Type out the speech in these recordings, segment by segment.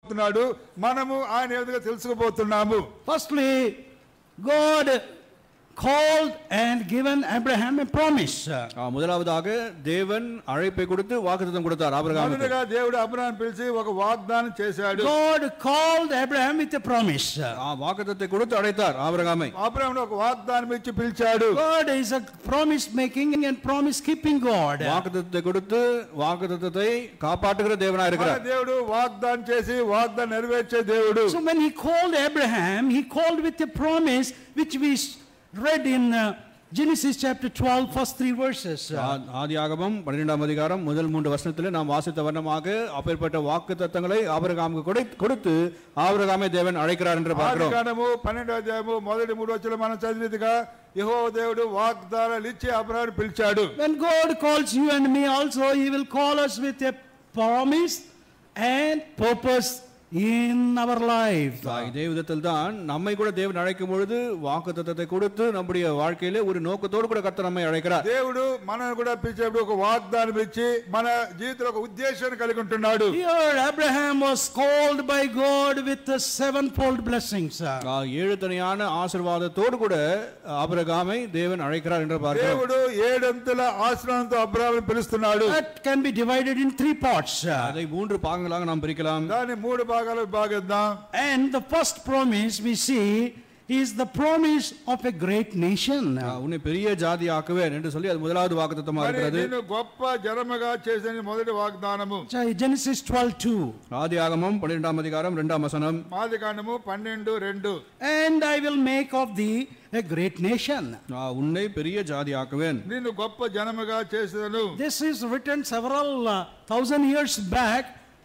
మనము ఆయన ఏ విధంగా తెలుసుకోబోతున్నాము. Firstly, God called and given Abraham a promise. முதலாவதாக தேவன் அழைப்பை கொடுத்து வாக்குத்தத்தம் கொடுத்தார் ஆபிரகாமுக்கு. మొదటగా దేవుడు అబ్రహాం పిలిచి ఒక వాగ్దానం చేశాడు. God called Abraham with a promise. వాకుతత్తే கொடுத்து అழைத்தார் ఆபிరகாமை. అబ్రహామును ఒక వాగ్దానం ఇచ్చి పిలిచాడు. God is a promise making and promise keeping God. వాకుతత్తే கொடுத்து వాకుతత్తத்தை காப்பாற்றுகிற தேவனாய் இருக்கிறார். దేవుడు వాగ్దానం చేసి వాగ్దానం నెరవేర్చే దేవుడు. So when he called Abraham, he called with a promise which we read in Genesis chapter 12 first 3 verses. ஆதியாகமம் 12ஆம் அதிகாரம் முதல் 3 வசனத்திலே நாம் வாசித்த வண்ணமாக அப்பேற்பட்ட வாக்குத்தத்தங்களை ஆபிரகாமுக்கு கொடுத்து ஆபிரகாமை தேவன் அழைக்கிறார் என்று பார்க்கிறோம். ఆదికాండము 12వ అధ్యాయము మొదటి 3 వచనాలు మనం చదివిదిగా యెహోవా దేవుడు వాగ్దానాలు ఇచ్చి అబ్రహామును పిలిచాడు. When God calls you and me also, he will call us with a promise and purpose in our life. இதே விதத்தில் தான் நம்மை கூட தேவன் அழைக்கும் பொழுது வாக்குத்தத்தத்தை கொடுத்து நம்முடைய வாழ்க்கையிலே ஒரு நோக்கத்தோடு கூட கர்த்தர் நம்மை அழைக்கிறார். దేవుడు మనల్ని కూడా పిలిచేప్పుడు ఒక వాగ్దానం ఇచ్చి మన జీవితంలో ఒక ఉద్దేశాన్ని కలిగి ఉంటున్నాడు. Here Abraham was called by God with the sevenfold blessings. ஏழு தனியான ஆசீர்வாதத்தோடு கூட ஆபிரகாமை தேவன் அழைக்கிறார் என்று பார்க்கிறோம். దేవుడు ఏడంతల ఆశీర్వాదంతో అబ్రహామును పిలుస్తున్నాడు. That can be divided in 3 parts. அதை 3 பாகங்களாக நாம் பிரிக்கலாம். దాని 3 భాగాలు భాగిద్దాం. And the first promise we see is the promise of a great nation. உன்னை பெரிய ஜாதி ஆக்குவேன் என்று சொல்லி அது முதலாவது வாக்குத்தத்தமாக இருக்கிறது. నిన్ను గొప్ప జనముగా చేసేని మొదటి వాగ్దానము. Genesis 12:2. ஆதியாகமம் 12ஆம் அதிகாரம் 2ஆம் வசனம். ఆదికాండము 12:2. And I will make of thee a great nation. உன்னை பெரிய ஜாதி ஆக்குவேன். నిన్ను గొప్ప జనముగా చేసేదను. This is written several thousand years back.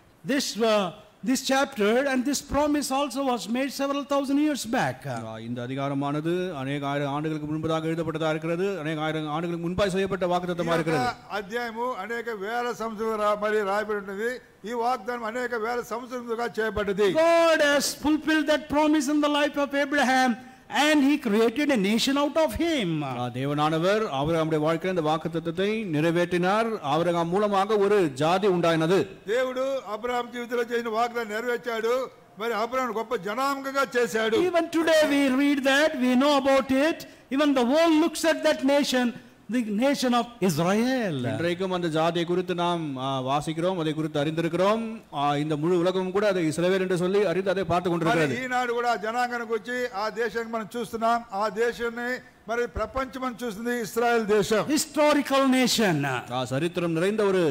This chapter and this promise also was made several thousand years back. இந்த அதிகாரமானது अनेक ஆயிரம் ஆண்டுகளுக்கு முன்பதாக எழுதப்பட்டதா இருக்கிறது. अनेक ஆயிரம் ஆண்டுகளுக்கு முன்பாய் செய்யப்பட்ட வாக்குத்தத்தமாக இருக்கிறது. అధ్యాయము అనేక వేల సంవత్సరాలు మరి రాయబడి ఉన్నది. ఈ వాగ్దానం అనేక వేల సంవత్సరాలుగా చేయబడ్డది. God has fulfilled that promise in the life of Abraham and he created a nation out of him. தேவனானவர் ஆபிரகாமுடைய வாழ்க்கையில் இந்த வாக்குத்தத்தத்தை நிறைவேற்றினார். ஆபிரகாம் மூலமாக ஒரு ஜாதி உண்டாயினது. దేవుడు అబ్రహాం జీవితంలో చేసిన వాగ్దానం నెరవేర్చాడు. మరి అబ్రహామును గొప్ప జనాంగంగా చేశాడు. Even today we read that, we know about it. Even the world looks at that nation, the nation of Israel. இன்றைக்கும் அந்த ஜாதியை குறித்து நாம் வாசிக்கிறோம், அதை குறித்து அறிந்திருக்கிறோம். இந்த முழு உலகமும் கூட அதை இஸ்ரவேல் என்று சொல்லி அறிந்து அதை பார்த்து கொண்டிருக்கிறது. ఈనాడు కూడా జనాంగానికి వచ్చి ఆ దేశాన్ని మనం చూస్తున్నాం. ఆ దేశాన్ని మరి ప్రపంచం చూస్తుంది ఇశ్రాయేల్ దేశం. Historical nation. சரித்திரம் நிறைந்த ஒரு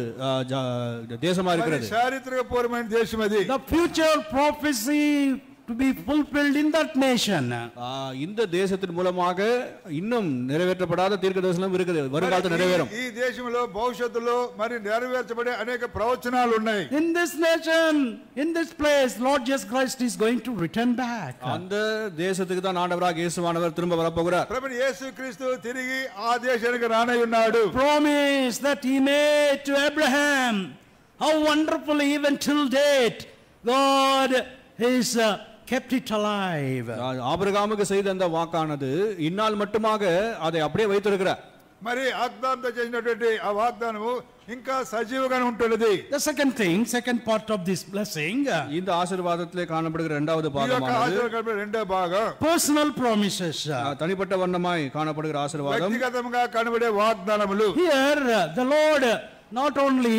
தேசமா இருக்கிறது. చారిత్రకపూర్వమైన దేశం అది. The future prophecy to be fulfilled in that nation. இந்த தேசத்தின் மூலமாக இன்னும் நிறைவேற்றப்படாத தீர்க்கதரிசனம் இருக்குது. வருங்காலத்தில் நிறைவேறும். ఈ దేశంలో భవిష్యత్తులో మరి నెరవేర్చబడే అనేక ప్రవచనాలు ఉన్నాయి. In this nation, in this place, Lord Jesus Christ is going to return back. அந்த தேசத்துக்கு தான் ஆண்டவராக இயேசுவானவர் திரும்ப வரப்போகிறார். ప్రభువు యేసుక్రీస్తు తిరిగి ఆ దేశానికి రానయ్యున్నాడు. Promise that he made to Abraham. How wonderful, even till date God is kept it alive. ஆபிரகாமுக்கு செய்த அந்த வாக்கானது இந்நாள் மட்டுமாக அதை அப்படியே வைத்திருக்கிறார். మరి వాగ్దానంతో చేసినటువంటి ఆ వాగ్దానము ఇంకా సజీవంగానే ఉంటున్నది. The second part of this blessing, இந்த ஆசீர்வாதத்திலே காணப்படுகிற இரண்டாவது பாகமானது రెండో భాగం personal promises. தனிப்பட்ட வண்ணமாய் காணப்படுகிற ஆசீர்வாதம், వ్యక్తిగతంగా కనబడే వాగ్దానములు. Here the Lord not only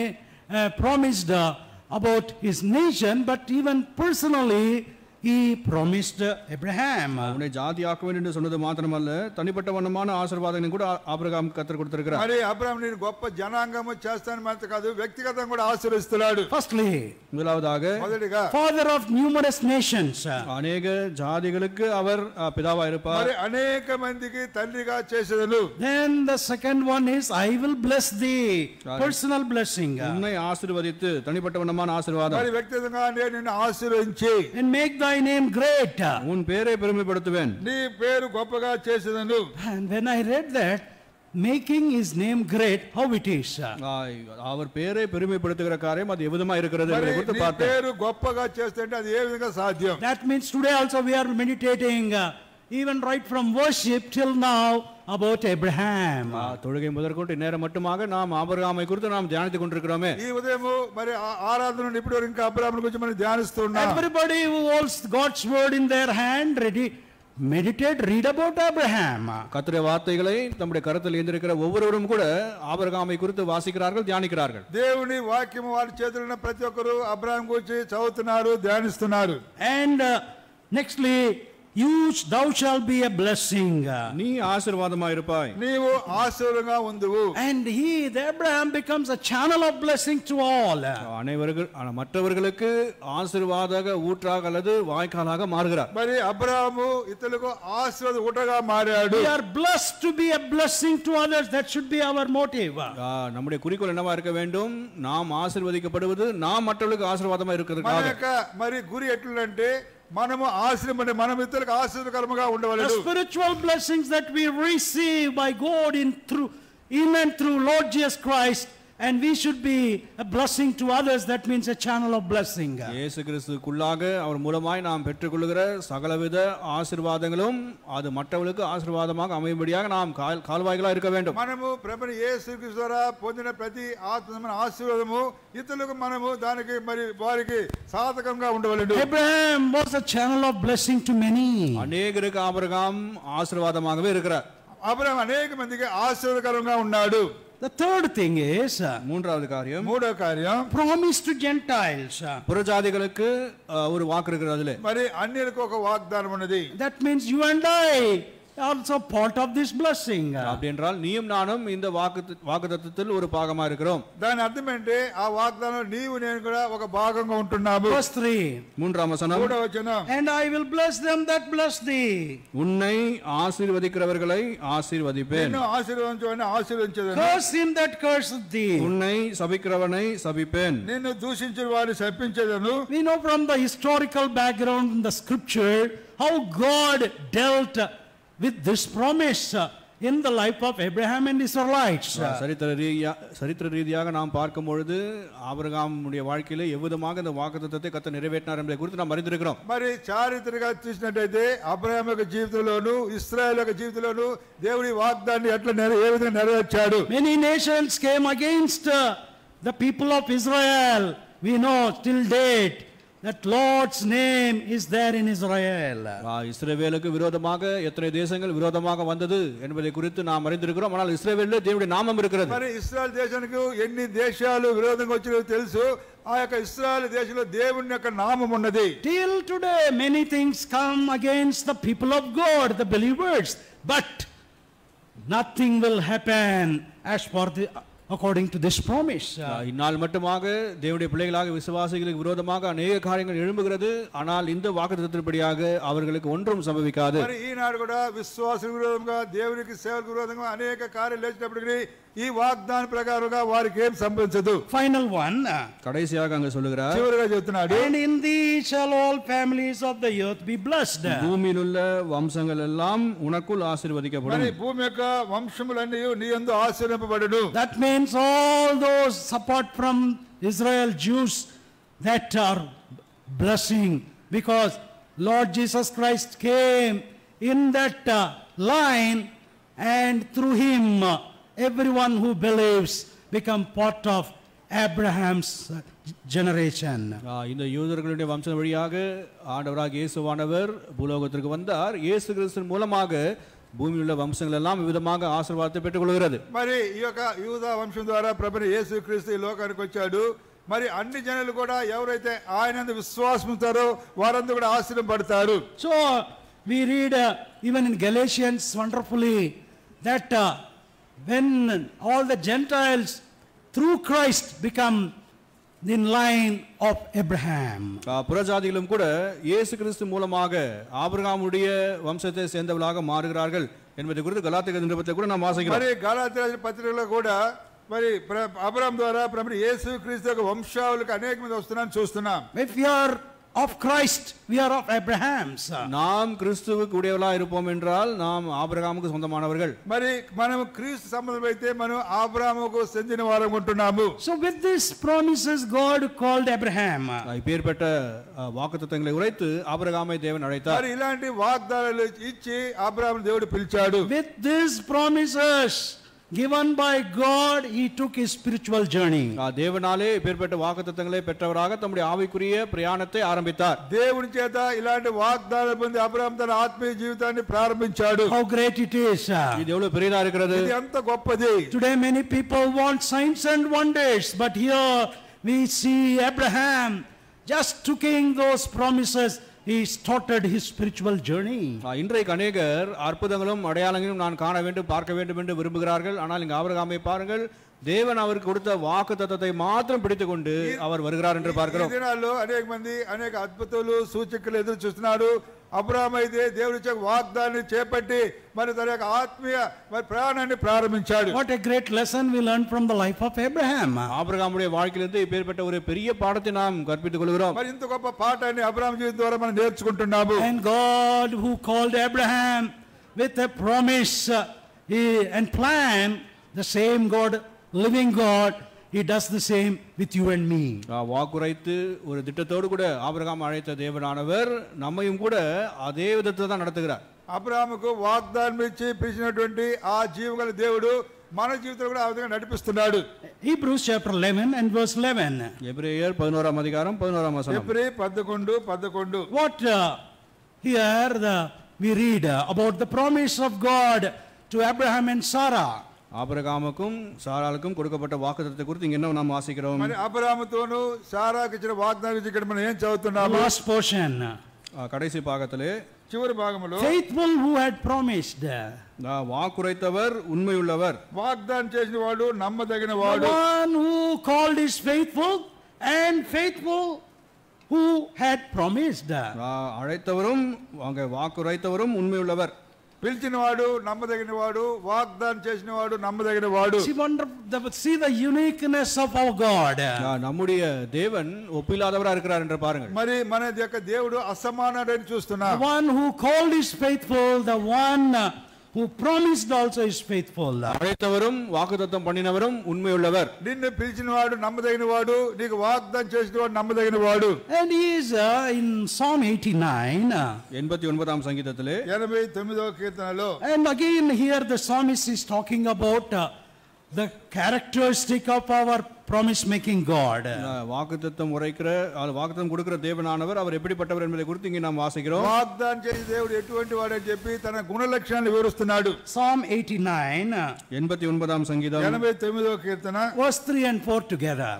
promised about his nation, but even personally he promised Abraham. உன்னை ஜாதியாக்குவேன் என்று சொன்னது மாத்திரமல்ல, தனிப்பட்ட வண்ணமான ஆசீர்வாதங்களை கூட ஆபிரகாம் கர்த்தர் கொடுத்திருக்கிறார். మరి అబ్రహాము నేను గొప్ప జనాంగము చేస్తాను మాత్రం కాదు, వ్యక్తిగతంగా కూడా ఆశీర్వదిస్తున్నాడు. Firstly, முதலாவதாக మొదటిగా father of numerous nations. அநேக ஜாதிகளுக்கு அவர் பிதாவா இருப்பார். మరి అనేక మందికి తండ్రిగా చేసేదను. Then the second one is I will bless thee, personal blessing. உன்னை ஆசீர்வதித்து தனிப்பட்ட வண்ணமான ஆசீர்வாதம். మరి వ్యక్తిగతంగా నేను నిన్ను ఆశీర్వదించి and make thy name great. உன் பேரை பெருமைப்படுத்துவேன். నీ పేరు గొప్పగా చేసేదను. And when I read that, making his name great, how it is. அவர் பேரை பெருமைப்படுத்துகிற காரியம் அது எவ்விதமா இருக்கிறது என்று குறித்து பார்த்தேன். పేరు గొప్పగా చేస్తే అది ఏ విధంగా సాధ్యం? That means today also we are meditating, even right from worship till now, about Abraham. தொழுகை முதற்கொண்டு நேரம் மட்டுமாக நாம் ஆபிரகாமை குறித்து நாம் தியானித்துக் கொண்டிருக்கிறோமே. ఈ ఉదయము మరి ఆరాధన నుండి ఇప్పటి వరకు ఇంకా అబ్రాహామును గురించి మనం ధ్యానిస్తున్నాం. Everybody who holds God's word in their hand, ready, meditate, read about Abraham. கர்த்தருடைய வார்த்தைகளை நம்முடைய கருத்தில் ஏந்திருக்கிற ஒவ்வொருவரும் கூட ஆபிரகாமை குறித்து வாசிக்கிறார்கள், தியானிக்கிறார்கள். దేవుని వాక్యము వారి చేతిలో ఉన్న ప్రతి ఒక్కరు అబ్రాహాం గురించి చదువుతున్నారు, ధ్యానిస్తున్నారు. And nextly, thou shalt be a blessing. நீ ஆசீர்வாதமாய் இருப்பாய். నీవు ఆశీర్వాదంగా ఉందువు. And the Abraham becomes a channel of blessing to all. மற்றவர்களுக்கு ஆசீர்வாத ஊற்றாக அல்லது வாய்க்காலாக மாறுகிறார். మరి అబ్రాహాము ఇతరులకు ఆశీర్వాద ఊటగా మారాడు. We are blessed to be a blessing to others. That should be our motive. நம்முடைய குறிக்கோள் என்னவா இருக்க வேண்டும்? நாம் ஆசீர்வதிக்கப்படுவது நாம் மற்றவர்களுக்கு ஆசீர்வாதமாக இருக்கிறதுக்காக. మరి గురి ఎట్లంటే మనము ఆశీర్వదించే మనం ఇతరులకు ఆశీర్వాదకరముగా ఉండవలెను. The spiritual blessings that we receive by God in and through Lord Jesus Christ, and we should be a blessing to others. That means a channel of blessing. இயேசு கிறிஸ்துவுக்குள்ளாக அவர் மூலமாய் நாம் பெற்றுக்கொள்கிற சகலவித ஆசீர்வாதங்களும் அது மற்றவர்களுக்கு ஆசீர்வாதமாக அமையும்படியாக நாம் கால்வாய்களாக இருக்க வேண்டும். మనము ప్రభుని యేసు క్రీస్తు ద్వారా పొందిన ప్రతి ఆత్మీయ ఆశీర్వాదము ఇతరులకు మనము దానికి మరి వారికి సాధకంగా ఉండవలెను. Abraham was a channel of blessing to many. అనేకருக்கு ஆபிரகாம் ஆசீர்வாதமாகவே இருக்கிறார். అబ్రాహాం అనేక మందికి ఆశీర్వాదకరంగా ఉన్నాడు. The third thing is மூன்றாவது காரியம் promise to Gentiles. புறஜாதிகளுக்கு ஒரு வாக்கு இருக்கிறது. அதிலே మరి అన్యులకు ఒక వాగ్దానం ఉన్నది. That means you and I also part of this blessing. அப்படி என்றால் நீயும் நானும் இந்த வாக்குத்தத்தத்தில் ஒரு பாகமா இருக்கிறோம். దాని అర్థం ఏంటి? ఆ వాగ్దానం నీవు నేను కూడా ఒక భాగంగా ఉంటున్నాము. Verse 3. மூன்றாம் வசனம். And I will bless them that bless thee. உன்னை ஆசீர்வதிக்கிறவர்களை ஆசீர்வதிப்பேன். నిన్ను ఆశీర్వదించువాని ఆశీర్వదించెదను. Curse him that curseth thee. உன்னை சபிக்கிறவனை சபிப்பேன். నిన్ను దూషించిన వారిని శపించెదను. We know from the historical background in the scripture how God dealt with this promise in the life of Abraham and Israelites. சரித்திர ரீதியாக நாம் பார்க்கும் பொழுது ஆபிரகாமுடைய வாழ்க்கையிலே எவ்விதமாக இந்த வாக்குத்தத்தத்தை கர்த்தர் நிறைவேற்றினார் என்பதை குறித்து நாம் அறிந்திருக்கிறோம். మరి చారిత్రగా చూసినట్లయితే అబ్రహాం యొక్క జీవితంలోను ఇశ్రాయేలు యొక్క జీవితంలోను దేవుని వాగ్దానాన్ని ఎట్లా ఏ విధంగా నెరవేర్చాడు. Many nations came against the people of Israel. We know till date that Lord's name is there in Israel. இஸ்ரவேலுக்கு விரோதமாக எத்தனை தேசங்கள் விரோதமாக வந்தது என்பதை குறித்து நாம் அறிந்திருக்கிறோம். ஆனால் இஸ்ரவேலிலே தேவனுடைய நாமம் இருக்கிறது. మరి ఇశ్రాయేలు దేశానికి ఎన్ని దేశాలు విరోధంగా వచ్చాయో తెలుసు. ఆ యొక్క ఇశ్రాయేలు దేశంలో దేవుని యొక్క నామం ఉన్నది. Till today many things come against the people of God, the believers, but nothing will happen as for according to this promise. இந்நாள் மட்டுமாக தேவனுடைய பிள்ளைகளாக விசுவாசிகளுக்கு விரோதமாக அநேக காரியங்கள் எழும்புகிறது. ஆனால் இந்த வாக்குத்தத்தத்தின்படியாக அவர்களுக்கு ஒன்றும் சம்பவிக்காது. మరి ఈనాడు కూడా విశ్వాసులకు విరోధంగా దేవునికి సేవకు విరోధంగా అనేక కార్యాలు లేచినప్పటికీ ఈ వాగ్దాన ప్రకారంగా వారికి ఏం సంభవించదు. Final one. கடைசியாக அங்க சொல்லுகிறார். చివరిగా చెప్తున్నాడు. And in thee shall all families of the earth be blessed. பூமியில் உள்ள வம்சங்கள் எல்லாம் உனக்குள் ஆசீர்வதிக்கப்படும். మరి భూమి యొక్క వంశములన్నీ నీ యందు ఆశీర్వదింపబడును. That means all those apart from Israel Jews that are blessing, because Lord Jesus Christ came in that line, and through him everyone who believes become part of Abraham's generation. இந்த யூதர்களுடைய வம்சம் வழியாக ஆண்டவராக இயேசுவானவர் பூலோகத்திற்கு வந்தார். இயேசு கிறிஸ்துவின் மூலமாக భూమిలో ఉన్న వంశங்கள் ఎல்லாம் వివిధமாக ఆశీర్వాదத்தை పెట్టుకొల్లుகிறது. మరి ఈ యొక్క యూదా వంశం ద్వారా ప్రభువు యేసుక్రీస్తు ఈ లోకానికి వచ్చాడు. మరి అన్ని జనులు కూడా ఎవరైతే ఆయనందు విశ్వాసం ఉంటారో వారందరూ కూడా ఆశీర్వదింపబడతారు. So we read even in Galatians wonderfully that when all the Gentiles through Christ become in line of Abraham. புறஜாதிகளும் கூட இயேசு கிறிஸ்து மூலமாக ஆபிரகாமுடைய வம்சத்தை சேர்ந்தவர்களாக மாறுகிறார்கள் என்பதை குறித்து கலாத்தியர் நிருபத்தில் கூட நாம் வாசிக்கிறோம். మరి గలాతీయ పత్రికలో కూడా మరి అబ్రహాం ద్వారా ప్రభు యేసు క్రీస్తు యొక్క వంశావళికి అనేక మంది వస్తున్నారని చూస్తున్నాం. If you are of Christ, we are of Abraham's. நாம் கிறிஸ்துவுக்கு உடையவர்களாக இருப்போம் என்றால் நாம் ஆபிரகாமுக்கு சொந்தமானவர்கள். మరి మనం క్రీస్తు సంబంధమైతే మనం అబ్రాహాముకు చెందిన వారం ఉంటున్నాము. So with these promises God called Abraham. இப்பேற்பட்ட வாக்குத்தத்தங்களை உரைத்து ஆபிரகாமை தேவன் அழைத்தார். మరి ఇలాంటి వాగ్దానాలు ఇచ్చి అబ్రాహామును దేవుడు పిలిచాడు. With these promises given by God, he took his spiritual journey. தேவனாலே இப்பேற்பட்ட வாக்குத்தத்தங்களை பெற்றவராக தம்முடைய ஆவிக்குரிய பிரயாணத்தை ஆரம்பித்தார். దేవుని చేత ఇలాంటి వాగ్దానాలు పొంది అబ్రాహాము తన ఆత్మీయ జీవితాన్ని ప్రారంభించాడు. How great it is. ఇది எவ்வளவு பெரியதா இருக்கிறது. ఇది ఎంత గొప్పది. Today many people want signs and wonders, but here we see Abraham just taking those promises. He started his spiritual journey. இன்றைக்கு அநேகர் அற்புதங்களும் அடையாளங்களும் நான் காண வேண்டும் பார்க்க வேண்டும் என்று விரும்புகிறார்கள். ஆனால் இங்கு ஆபிரகாமை பாருங்கள், தேவன் அவருக்கு கொடுத்த வாக்குத்தத்தத்தை மாத்திரம் பிடித்துக்கொண்டு அவர் வருகிறார் என்று பார்க்கிறோம். ఈ దినాల్లో అనేక మంది అనేక అద్భుతాలు సూచకలు ఎదురు చూస్తున్నారు. అబ్రాహాము అయితే దేవుడి యొక్క వాగ్దానాన్ని చేపట్టి మరి తన యొక్క ఆత్మీయ మరి ప్రయాణాన్ని ప్రారంభించాడు. What a great lesson we learned from the life of Abraham. ஆபிரகாமுடைய வாழ்க்கையிலிருந்து இப்பேற்பட்ட ஒரு பெரிய பாடத்தை நாம் கற்பித்துக் கொள்கிறோம். మరి ఇంత గొప్ప పాఠాన్ని అబ్రాహాము జీవితం ద్వారా మనం నేర్చుకుంటున్నాము. And God who called Abraham with a promise and plan, the same God, living God, he does the same with you and me. வாக்குரைத்து ஒரு திட்டத்தோடு கூட ஆபிரகாம் அழைத்த தேவனானவர் நம்மையும் கூட அதே விதத்தை தான் நடத்துகிறார். అబ్రాహాముకు వాగ్దానం ఇచ్చి పిలిచినటువంటి ఆ జీవగల దేవుడు మన జీవితంలో కూడా ఆ విధంగా నడిపిస్తున్నాడు. Hebrews chapter 11 and verse 11. எபிரேயர் 11ஆம் அதிகாரம் 11ஆம் வசனம். ఎబ్రీ 11:11. What here we read about the promise of God to Abraham and Sarah. ஆபிரகாமுக்கும் சாராளுக்கும் கொடுக்கப்பட்ட வாக்குத்தத்தத்தை குறித்து இங்க என்ன நாம் வாசிக்கிறோம். మరి అబ్రాహాముతోను సారాకు ఇచ్చిన వాగ్దానం గురించి ఇక్కడ మనం ఏం చదువుతున్నాము? Last portion. கடைசி பாகத்திலே చివరి భాగంలో Faithful who had promised. வாக்குரைத்தவர் உண்மையுள்ளவர். వాగ్దానం చేసిన వాడు నమ్మదగిన The వాడు. one who called is faithful and faithful who had promised. அழைத்தவரும் அங்கே வாக்குரைத்தவரும் உண்மையுள்ளவர். పిలిచిన వాడు నమ్మదగిన వాడు, వాగ్దానం చేసిన వాడు నమ్మదగిన వాడు. See the uniqueness of our God. நம்முடைய தேவன் ஒப்பில்லாதவரா இருக்கிறார் என்று பாருங்கள். మరి మన యొక్క దేవుడు అసమానుడని చూస్తున్నాం. The one who called is faithful, the one who promised also is faithful. அழைத்தவரும் வாக்குத்தத்தம் பண்ணினவரும் உண்மையுள்ளவர். నిన్ను పిలిచిన వాడు నమ్మదగిన వాడు, నీకు వాగ్దానం చేసిన వాడు నమ్మదగిన వాడు. And he is in Psalm 89. 89ஆம் சங்கீதத்திலே 89వ కీర్తనలో. And again here the psalmist is talking about the characteristic of our promise making God. வாக்குத்தத்தம் உரைக்கிற வாக்குத்தத்தம் கொடுக்கிற தேவனானவர் அவர் எப்படிப்பட்டவர் என்பதை குறித்து இங்கே நாம் வாசிக்கிறோம். వాగ్దానం చేసే దేవుడు ఎటువంటి వాడని చెప్పి తన గుణ లక్షణాలను వివరిస్తున్నాడు. Psalm 89 89ஆம் சங்கீதம் 89వ కీర్తన verse 3 and 4 together.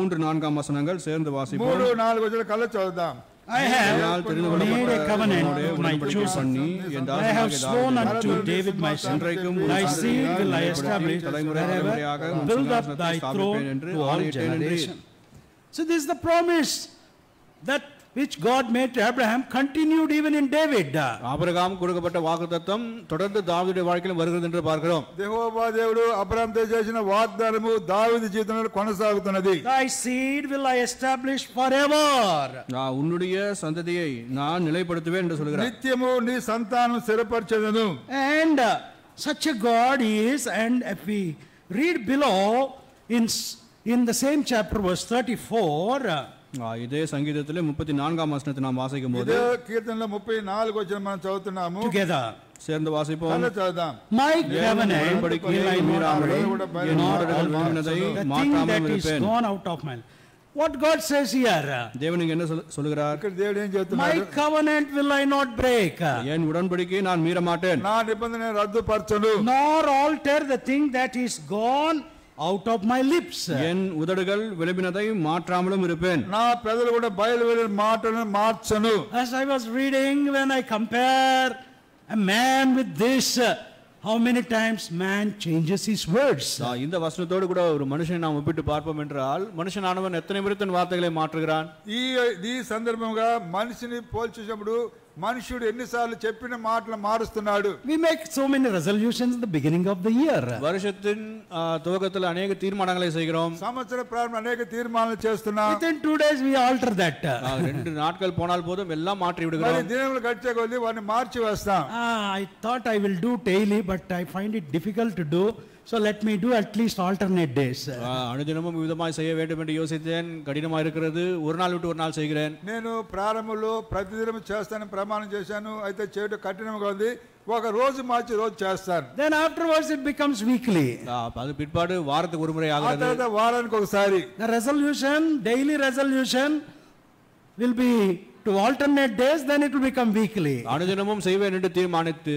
3-4 வசனங்கள் சேர்ந்து வாசிப்போம். 3-4 వచనాలు కళ్ళ చదువుదాం. I have made a covenant with my chosen. I have sworn unto David my son, thy seed will I establish forever, build up thy throne to all generations. So this is the promise that which God made to Abraham continued even in David. Abraham கொடுக்கப்பட்ட வாக்குத்தத்தம் தொடர்ந்து தாவீதுடைய வாழ்க்கையில் வருகிறது என்று பார்க்கிறோம். యెహోవా దేవుడు అబ్రాహాముతో చేసిన వాగ్దానము దావీదు జీవితంలో కొనసాగుతున్నది. Thy seed will I establish forever. உன்னுடைய சந்ததியை நான் நிலைப்படுத்துவேன் என்று சொல்கிறார். నిత్యము నీ సంతానం స్థిరపరచెదను. And such a God is, and if we read below in the same chapter verse 34, இதே சங்கீதத்திலே 34ஆம் வசனத்தை நாம் வாசிக்கும்போது ఇదే కీర్తనలో 34 వచనం మనం చదువుతున్నాము. together சேர்ந்து வாசிப்போம். కళ్ళ చదువుదాం. my covenant will I not break, nor alter the thing that is gone out of my. What God says here, தேவன் இங்க என்ன சொல்கிறார்? ఇక్కడ దేవుడు ఏం my చెప్తున్నాడు? covenant will I not break, என் உடன்படிக்கையை நான் மீற மாட்டேன், నా నిబంధన రద్దుపరచను, nor alter the thing that is gone out of my lips. என் உதடுகள் விளம்பினதை மாற்றாமலும் இருப்பேன், నా పెదవులు కూడా బయలువెళ్ళిన మాటలను మార్చను. As I was reading, when I compare a man with this, how many times man changes his words. இந்த வசனத்தோடு கூட ஒரு மனுஷனை நாம் ஒப்பிட்டு பார்ப்போம் என்றால் மனுஷனானவன் எத்தனை முறை தன் வார்த்தைகளை மாற்றுகிறான். ఈ సందర్భంగా మనిషిని పోల్చేటప్పుడు మనుషుడు ఎన్నిసార్లు చెప్పిన మాటలు మారుస్తున్నాడు. We make so many resolutions in the beginning of the year. வருஷத்தின் துவக்கத்தில் அநேக தீர்மானங்களை செய்கிறோம். సంవత్సర ప్రారంభం అనేక తీర్మానాలు చేస్తున్నాం. Within 2 days we alter that. 2 நாட்கள் போனால் போதும் எல்லாம் மாற்றி మరి விடுகிறோம். దినములు గడిచే కొద్దీ వారిని మార్చి వేస్తాం. I thought I will do daily, but I find it difficult to do. So let me do at least alternate days. அனுதினமும் விதமாய் செய்ய வேண்டும் என்று யோசித்தேன். கடினமாக இருக்கிறது. ஒரு நாள் விட்டு ஒரு நாள் செய்கிறேன். నేను ప్రారంభంలో ప్రతిదినం చేస్తానని ప్రమాణం చేశాను. అయితే చేయడం కఠినంగా ఉంది. ఒక రోజు మార్చి రోజు చేస్తాను. Then afterwards it becomes weekly. அது பிற்பாடு வாரத்துக்கு ஒரு முறை ఆ ஆகிறது. తర్వాత వారానికి ఒకసారి. The resolution, daily resolution will be to alternate days, then it will become weekly. அனுதினமும் செய்வேன் என்று தீர்மானித்து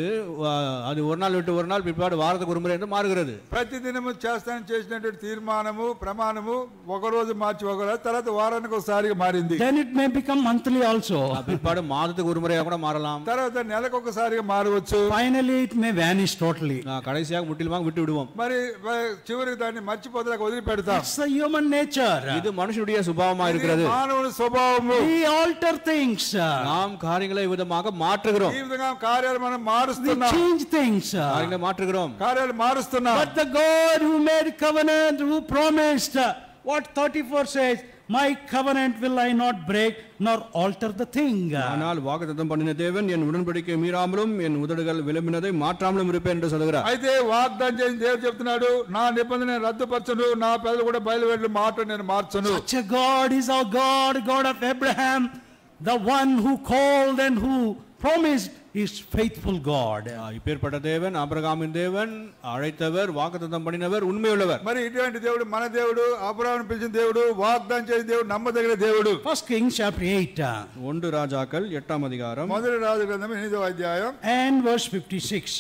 அது ஒரு நாள் விட்டு ஒரு நாள் பிற்பாடு வாரத்துக்கு ஒரு முறை என்று மாறுகிறது. ప్రతిదినము చేస్తానని చేసినటువంటి తీర్మానము ప్రమాణము ఒక రోజు మార్చి ఒక రోజు తర్వాత వారానికి ఒకసారిగా మారింది. Then it may become monthly also. பிற்பாடு மாதத்துக்கு ஒரு முறையாக கூட மாறலாம். తర్వాత నెలకు ఒకసారిగా మారవచ్చు. Finally it may vanish totally. கடைசியாக முற்றிலுமாக விட்டு விடுவோம். మరి చివరికి దాన్ని మర్చిపోతే వదిలిపెడతాం. It's the human nature. இது மனுஷனுடைய சுபாவமா இருக்கிறது. మానవుని స్వభావము. We alter things. நாம் காரியங்களை விதமாக மாற்றுகிறோம். ఈ విధంగా కార్యాలు మనం We మారుస్తున్నాం. change things. காரியங்களை மாற்றுகிறோம். కార్యాలు మారుస్తున్నాం. But the God who made covenant, who promised, what 34 says, my covenant will I not break nor alter the thing. ஆனால் வாக்குத்தத்தம் பண்ணின தேவன் என் உடன்படிக்கை மீறாமலும் என் உதடுகள் விளம்பினதை மாற்றாமலும் இருப்பேன் என்று சொல்கிறார். అయితే వాగ్దానం చేసిన దేవుడు చెప్తున్నాడు, నా నిబంధన రద్దుపరచను, నా పెదవులు కూడా బయలువెళ్ళి మాట నేను మార్చను. Such a God is our God, God of Abraham, the one who called and who promised is faithful God. இப்பேற்பட்ட தேவன் ஆபிரகாமின் தேவன், அழைத்தவர், வாக்குத்தத்தம் பண்ணினவர், உண்மையுள்ளவர். మరి ఇటువంటి దేవుడు మన దేవుడు, అబ్రహామును పిలిచిన దేవుడు, వాగ్దానం చేసిన దేవుడు, నమ్మదగిన దేవుడు. 1 Kings chapter 8 1 రాజాக்கள் 8ஆம் அதிகாரம் మొదటి రాజు గ్రంథం 8వ అధ్యాయం and verse 56.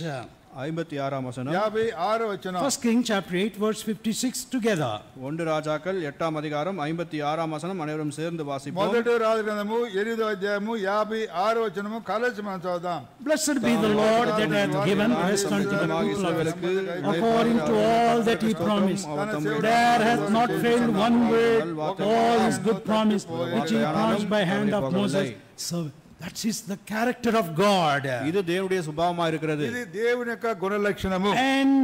56ஆம் வசனம். 56వ వచనం. 1 Kings chapter 8 verse 56 together. 1 ராஜாக்கள் 8ஆம் அதிகாரம் 56ஆம் வசனம் அனைவரும் சேர்ந்து வாசிப்போம். మొదటి రాజు గ్రంథము 8వ అధ్యాయము 56వ వచనము కలిసి మనం చదువుదాం. Blessed be the Lord that hath given rest unto the people of Israel, according to all that he promised. There hath not failed one word, all his good promise, which he promised by hand of Moses. So that is the character of God. இது தேவனுடைய சுபாவமா இருக்கிறது. ఇది దేవుని యొక్క గుణ లక్షణము. And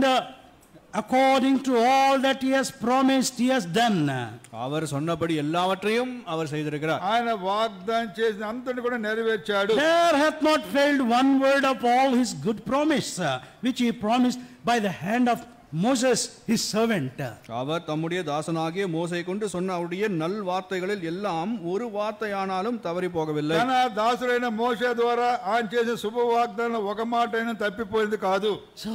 according to all that he has promised, he has done. அவர் சொன்னபடி எல்லாவற்றையும் அவர் செய்திருக்கிறார். ఆయన వాగ్దానం చేసిన అంతని కూడా నెరవేర్చాడు. There hath not failed one word of all his good promise, which he promised by the hand of Moses his servant. அவர் தம்முடைய தாசனாகிய மோசே கொண்டு சொன்ன அவருடைய நல் வார்த்தைகளில் எல்லாம் ஒரு வார்த்தையானாலும் தவறி போகவில்லை. తన దాసుడైన మోషే ద్వారా ఆయన చేసిన శుభ వాగ్దానం ఒక మాట అయినా తప్పిపోయింది కాదు. So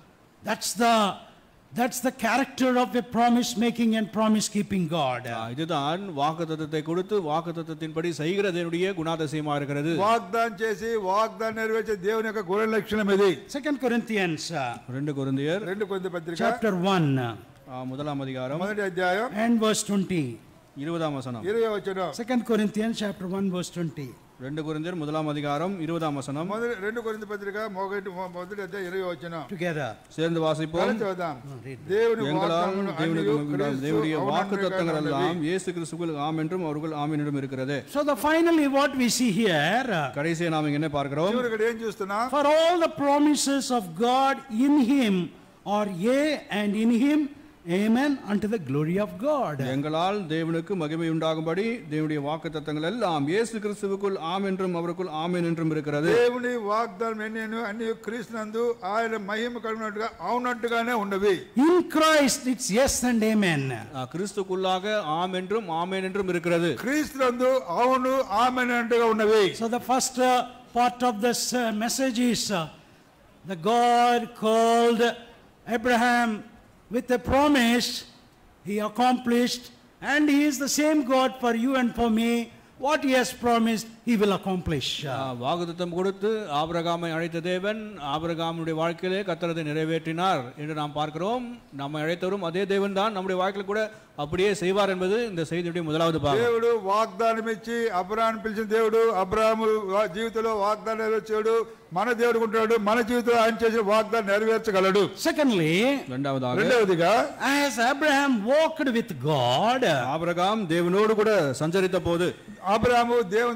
that's the character of a promise making and promise keeping God. இதுதான் வாக்குத்தத்தத்தை கொடுத்து வாக்குத்தத்தத்தின்படி செய்கிற தேவனுடைய குணாதிசயமா இருக்கிறது. వాగ్దానం చేసి వాగ్దానం నెరవేర్చే దేవుని యొక్క గుణ లక్షణం ఇది. 2 Corinthians 2 కొరింథీయర్ 2 కొరింథీ పత్రిక chapter 1 முதலாம் அதிகாரம் మొదటి అధ్యాయం and verse 20. 20ஆம் வசனம். 20వ వచనం. 2 Corinthians chapter 1 verse 20. 2 కొరింథీయర్ முதலாம் அதிகாரம் 20ஆம் வசனம். మొదటి 2 కొరింథీ పత్రిక మొదటి అధ్యాయం 20వ వచనం. Together. சேர்ந்து வாசிப்போம். చదువుదాం. దేవుని எங்களால் వాగ్దానములు தேவனுடைய வாக்குத்தத்தங்கள் అన్ని எல்லாம் இயேசு கிறிஸ்துவுக்குள் ஆம் என்றும் அவர்கள் ஆம் என்றும் இருக்கிறது. So finally what we see here, கடைசியா நாம் இங்க என்ன பார்க்கிறோம்? చివరికి ఇక్కడ ఏం చూస్తున్నాం? for all the promises of God in him are yea, and in him amen, unto the glory of God. எங்களால் தேவனுக்கு மகிமை உண்டாகும்படி தேவனுடைய வாக்குத்தத்தங்கள் எல்லாம் இயேசு கிறிஸ்துவுக்குள் ஆம் என்றும் அவருக்குள் ஆமென் என்றும் இருக்கிறது. దేవుని వాగ్దానం అన్ని క్రీస్తునందు ఆయన మహిమ కలిగినట్టుగా అవునట్టుగానే ఉన్నవి. In Christ it's yes and amen. கிறிஸ்துக்குள்ளாக ஆம் என்றும் ஆமென் என்றும் இருக்கிறது. క్రీస్తునందు అవును ఆమేన్ అన్నట్టుగా ఉన్నవి. So the first part of this message is the God called Abraham with a promise, he accomplished, and he is the same God for you and for me. What he has promised, he will accomplish. வாக்குத்தத்தம் கொடுத்து ஆபிரகாமை அழைத்த தேவன் ஆபிரகாமுடைய வாழ்க்கையிலே கர்த்தர் அதை நிறைவேற்றினார் என்று நாம் பார்க்கிறோம். நம்மை அழைத்தவரும் அதே தேவன் தான் நம்முடைய வாழ்க்கையில் கூட அப்படியே செய்வார் என்பது இந்த செய்தியுடைய முதலாவது பாகம். దేవుడు వాగ్దానం ఇచ్చి అబ్రహామును పిలిచిన దేవుడు అబ్రహాము జీవితంలో వాగ్దానం నెరవేర్చాడు. మన దేవుడు ఉంటాడు, మన జీవితంలో ఆయన చేసిన వాగ్దానం నెరవేర్చగలడు. Secondly, రెండవదిగా, as Abraham walked with God, Abraham தேவனோடு கூட சஞ்சரித்த போது అబ్రహాము దేవునితో నడిచిన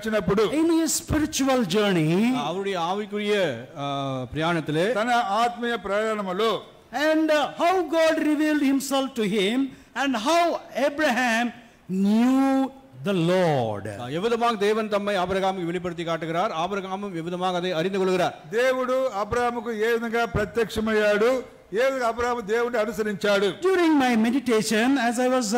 వచ్చినప్పుడు in his spiritual journey, அவருடைய ஆவிக்குரிய பிரயாணத்திலே తన ఆత్మీయ ప్రయాణములో and how God revealed himself to him, and how Abraham knew the Lord. எவ்விதமாக தேவன் தம்மை ஆபிரகாமுக்கு வெளிப்படுத்தி காட்டுகிறார், ஆபிரகாமும் எவ்விதமாக அதை அறிந்து கொள்கிறார். దేవుడు అబ్రాహాముకు ఏ విధంగా ప్రత్యక్షమయ్యాడు, ఏ విధంగా అబ్రాహాము దేవుడిని అనుసరించాడు. During my meditation, as I was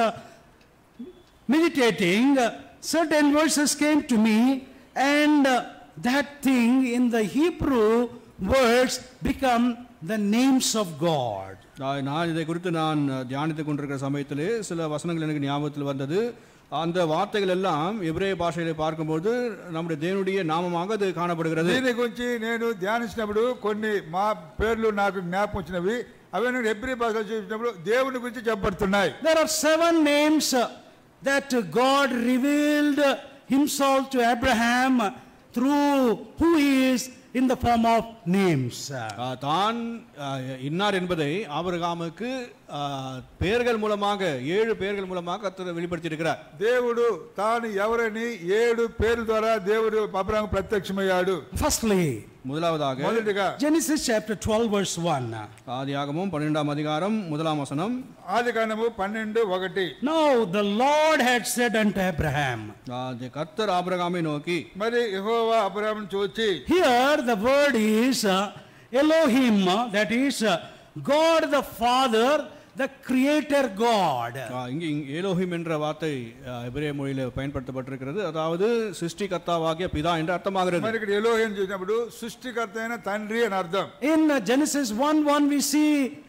meditating, certain verses came to me, and that thing in the Hebrew words become the names of God. நான் இதை குறித்து நான் தியானித்துக் கொண்டிருக்கிற சமயத்திலே சில வசனங்கள் எனக்கு ஞாபகத்தில் வந்தது. அந்த வார்த்தைகள் எல்லாம் எபிரேய பாஷையிலே பார்க்கும்போது நம்முடைய தேவனுடைய நாமமாக அது காணப்படுகிறது. దీని గురించి నేను ధ్యానించినప్పుడు కొన్ని మా పేర్లు నాకు జ్ఞాపకం వచ్చినవి. అవి నేను ఎబ్రీ భాషలో చూసినప్పుడు దేవుని గురించి చెప్పబడుతున్నాయి. There are 7 names that God revealed himself to Abraham through who he is in the form of names. தான் இன்னார் என்பதை ஆபிரகாமுக்கு பெயர்கள் மூலமாக 7 பெயர்கள் மூலமாக கர்த்தர் வெளிப்படுத்தி இருக்கிறார். దేవుడు తాను ఎవరని 7 పేర్ల ద్వారా దేవుడు అబ్రాహాముకు ప్రత్యక్షమయ్యాడు. Firstly, முதலாவதாக మొదటిగా Genesis chapter 12 verse 1. ஆதியாகமம் 12ஆம் அதிகாரம் 1ஆம் வசனம். ఆదికాండము 12:1. Now the Lord had said unto Abraham. கர்த்தர் ஆபிரகாமை நோக்கி, మరి యెహోవా అబ్రాహామును చూచి, Here the word is Elohim, that is God the Father, the creator God. இங்கே எலோஹிம் என்ற வார்த்தை எபிரேய மொழியில பயன்படுத்தப்பட்டிருக்கிறது. அதாவது சிருஷ்டிகர்த்தாவாகிய பிதா என்று அர்த்தமாகிறது. మరి ఇక్కడ ఎలోహిం చూసినప్పుడు సృష్టికర్త అయిన తండ్రి అని అర్థం. In Genesis 1:1 we see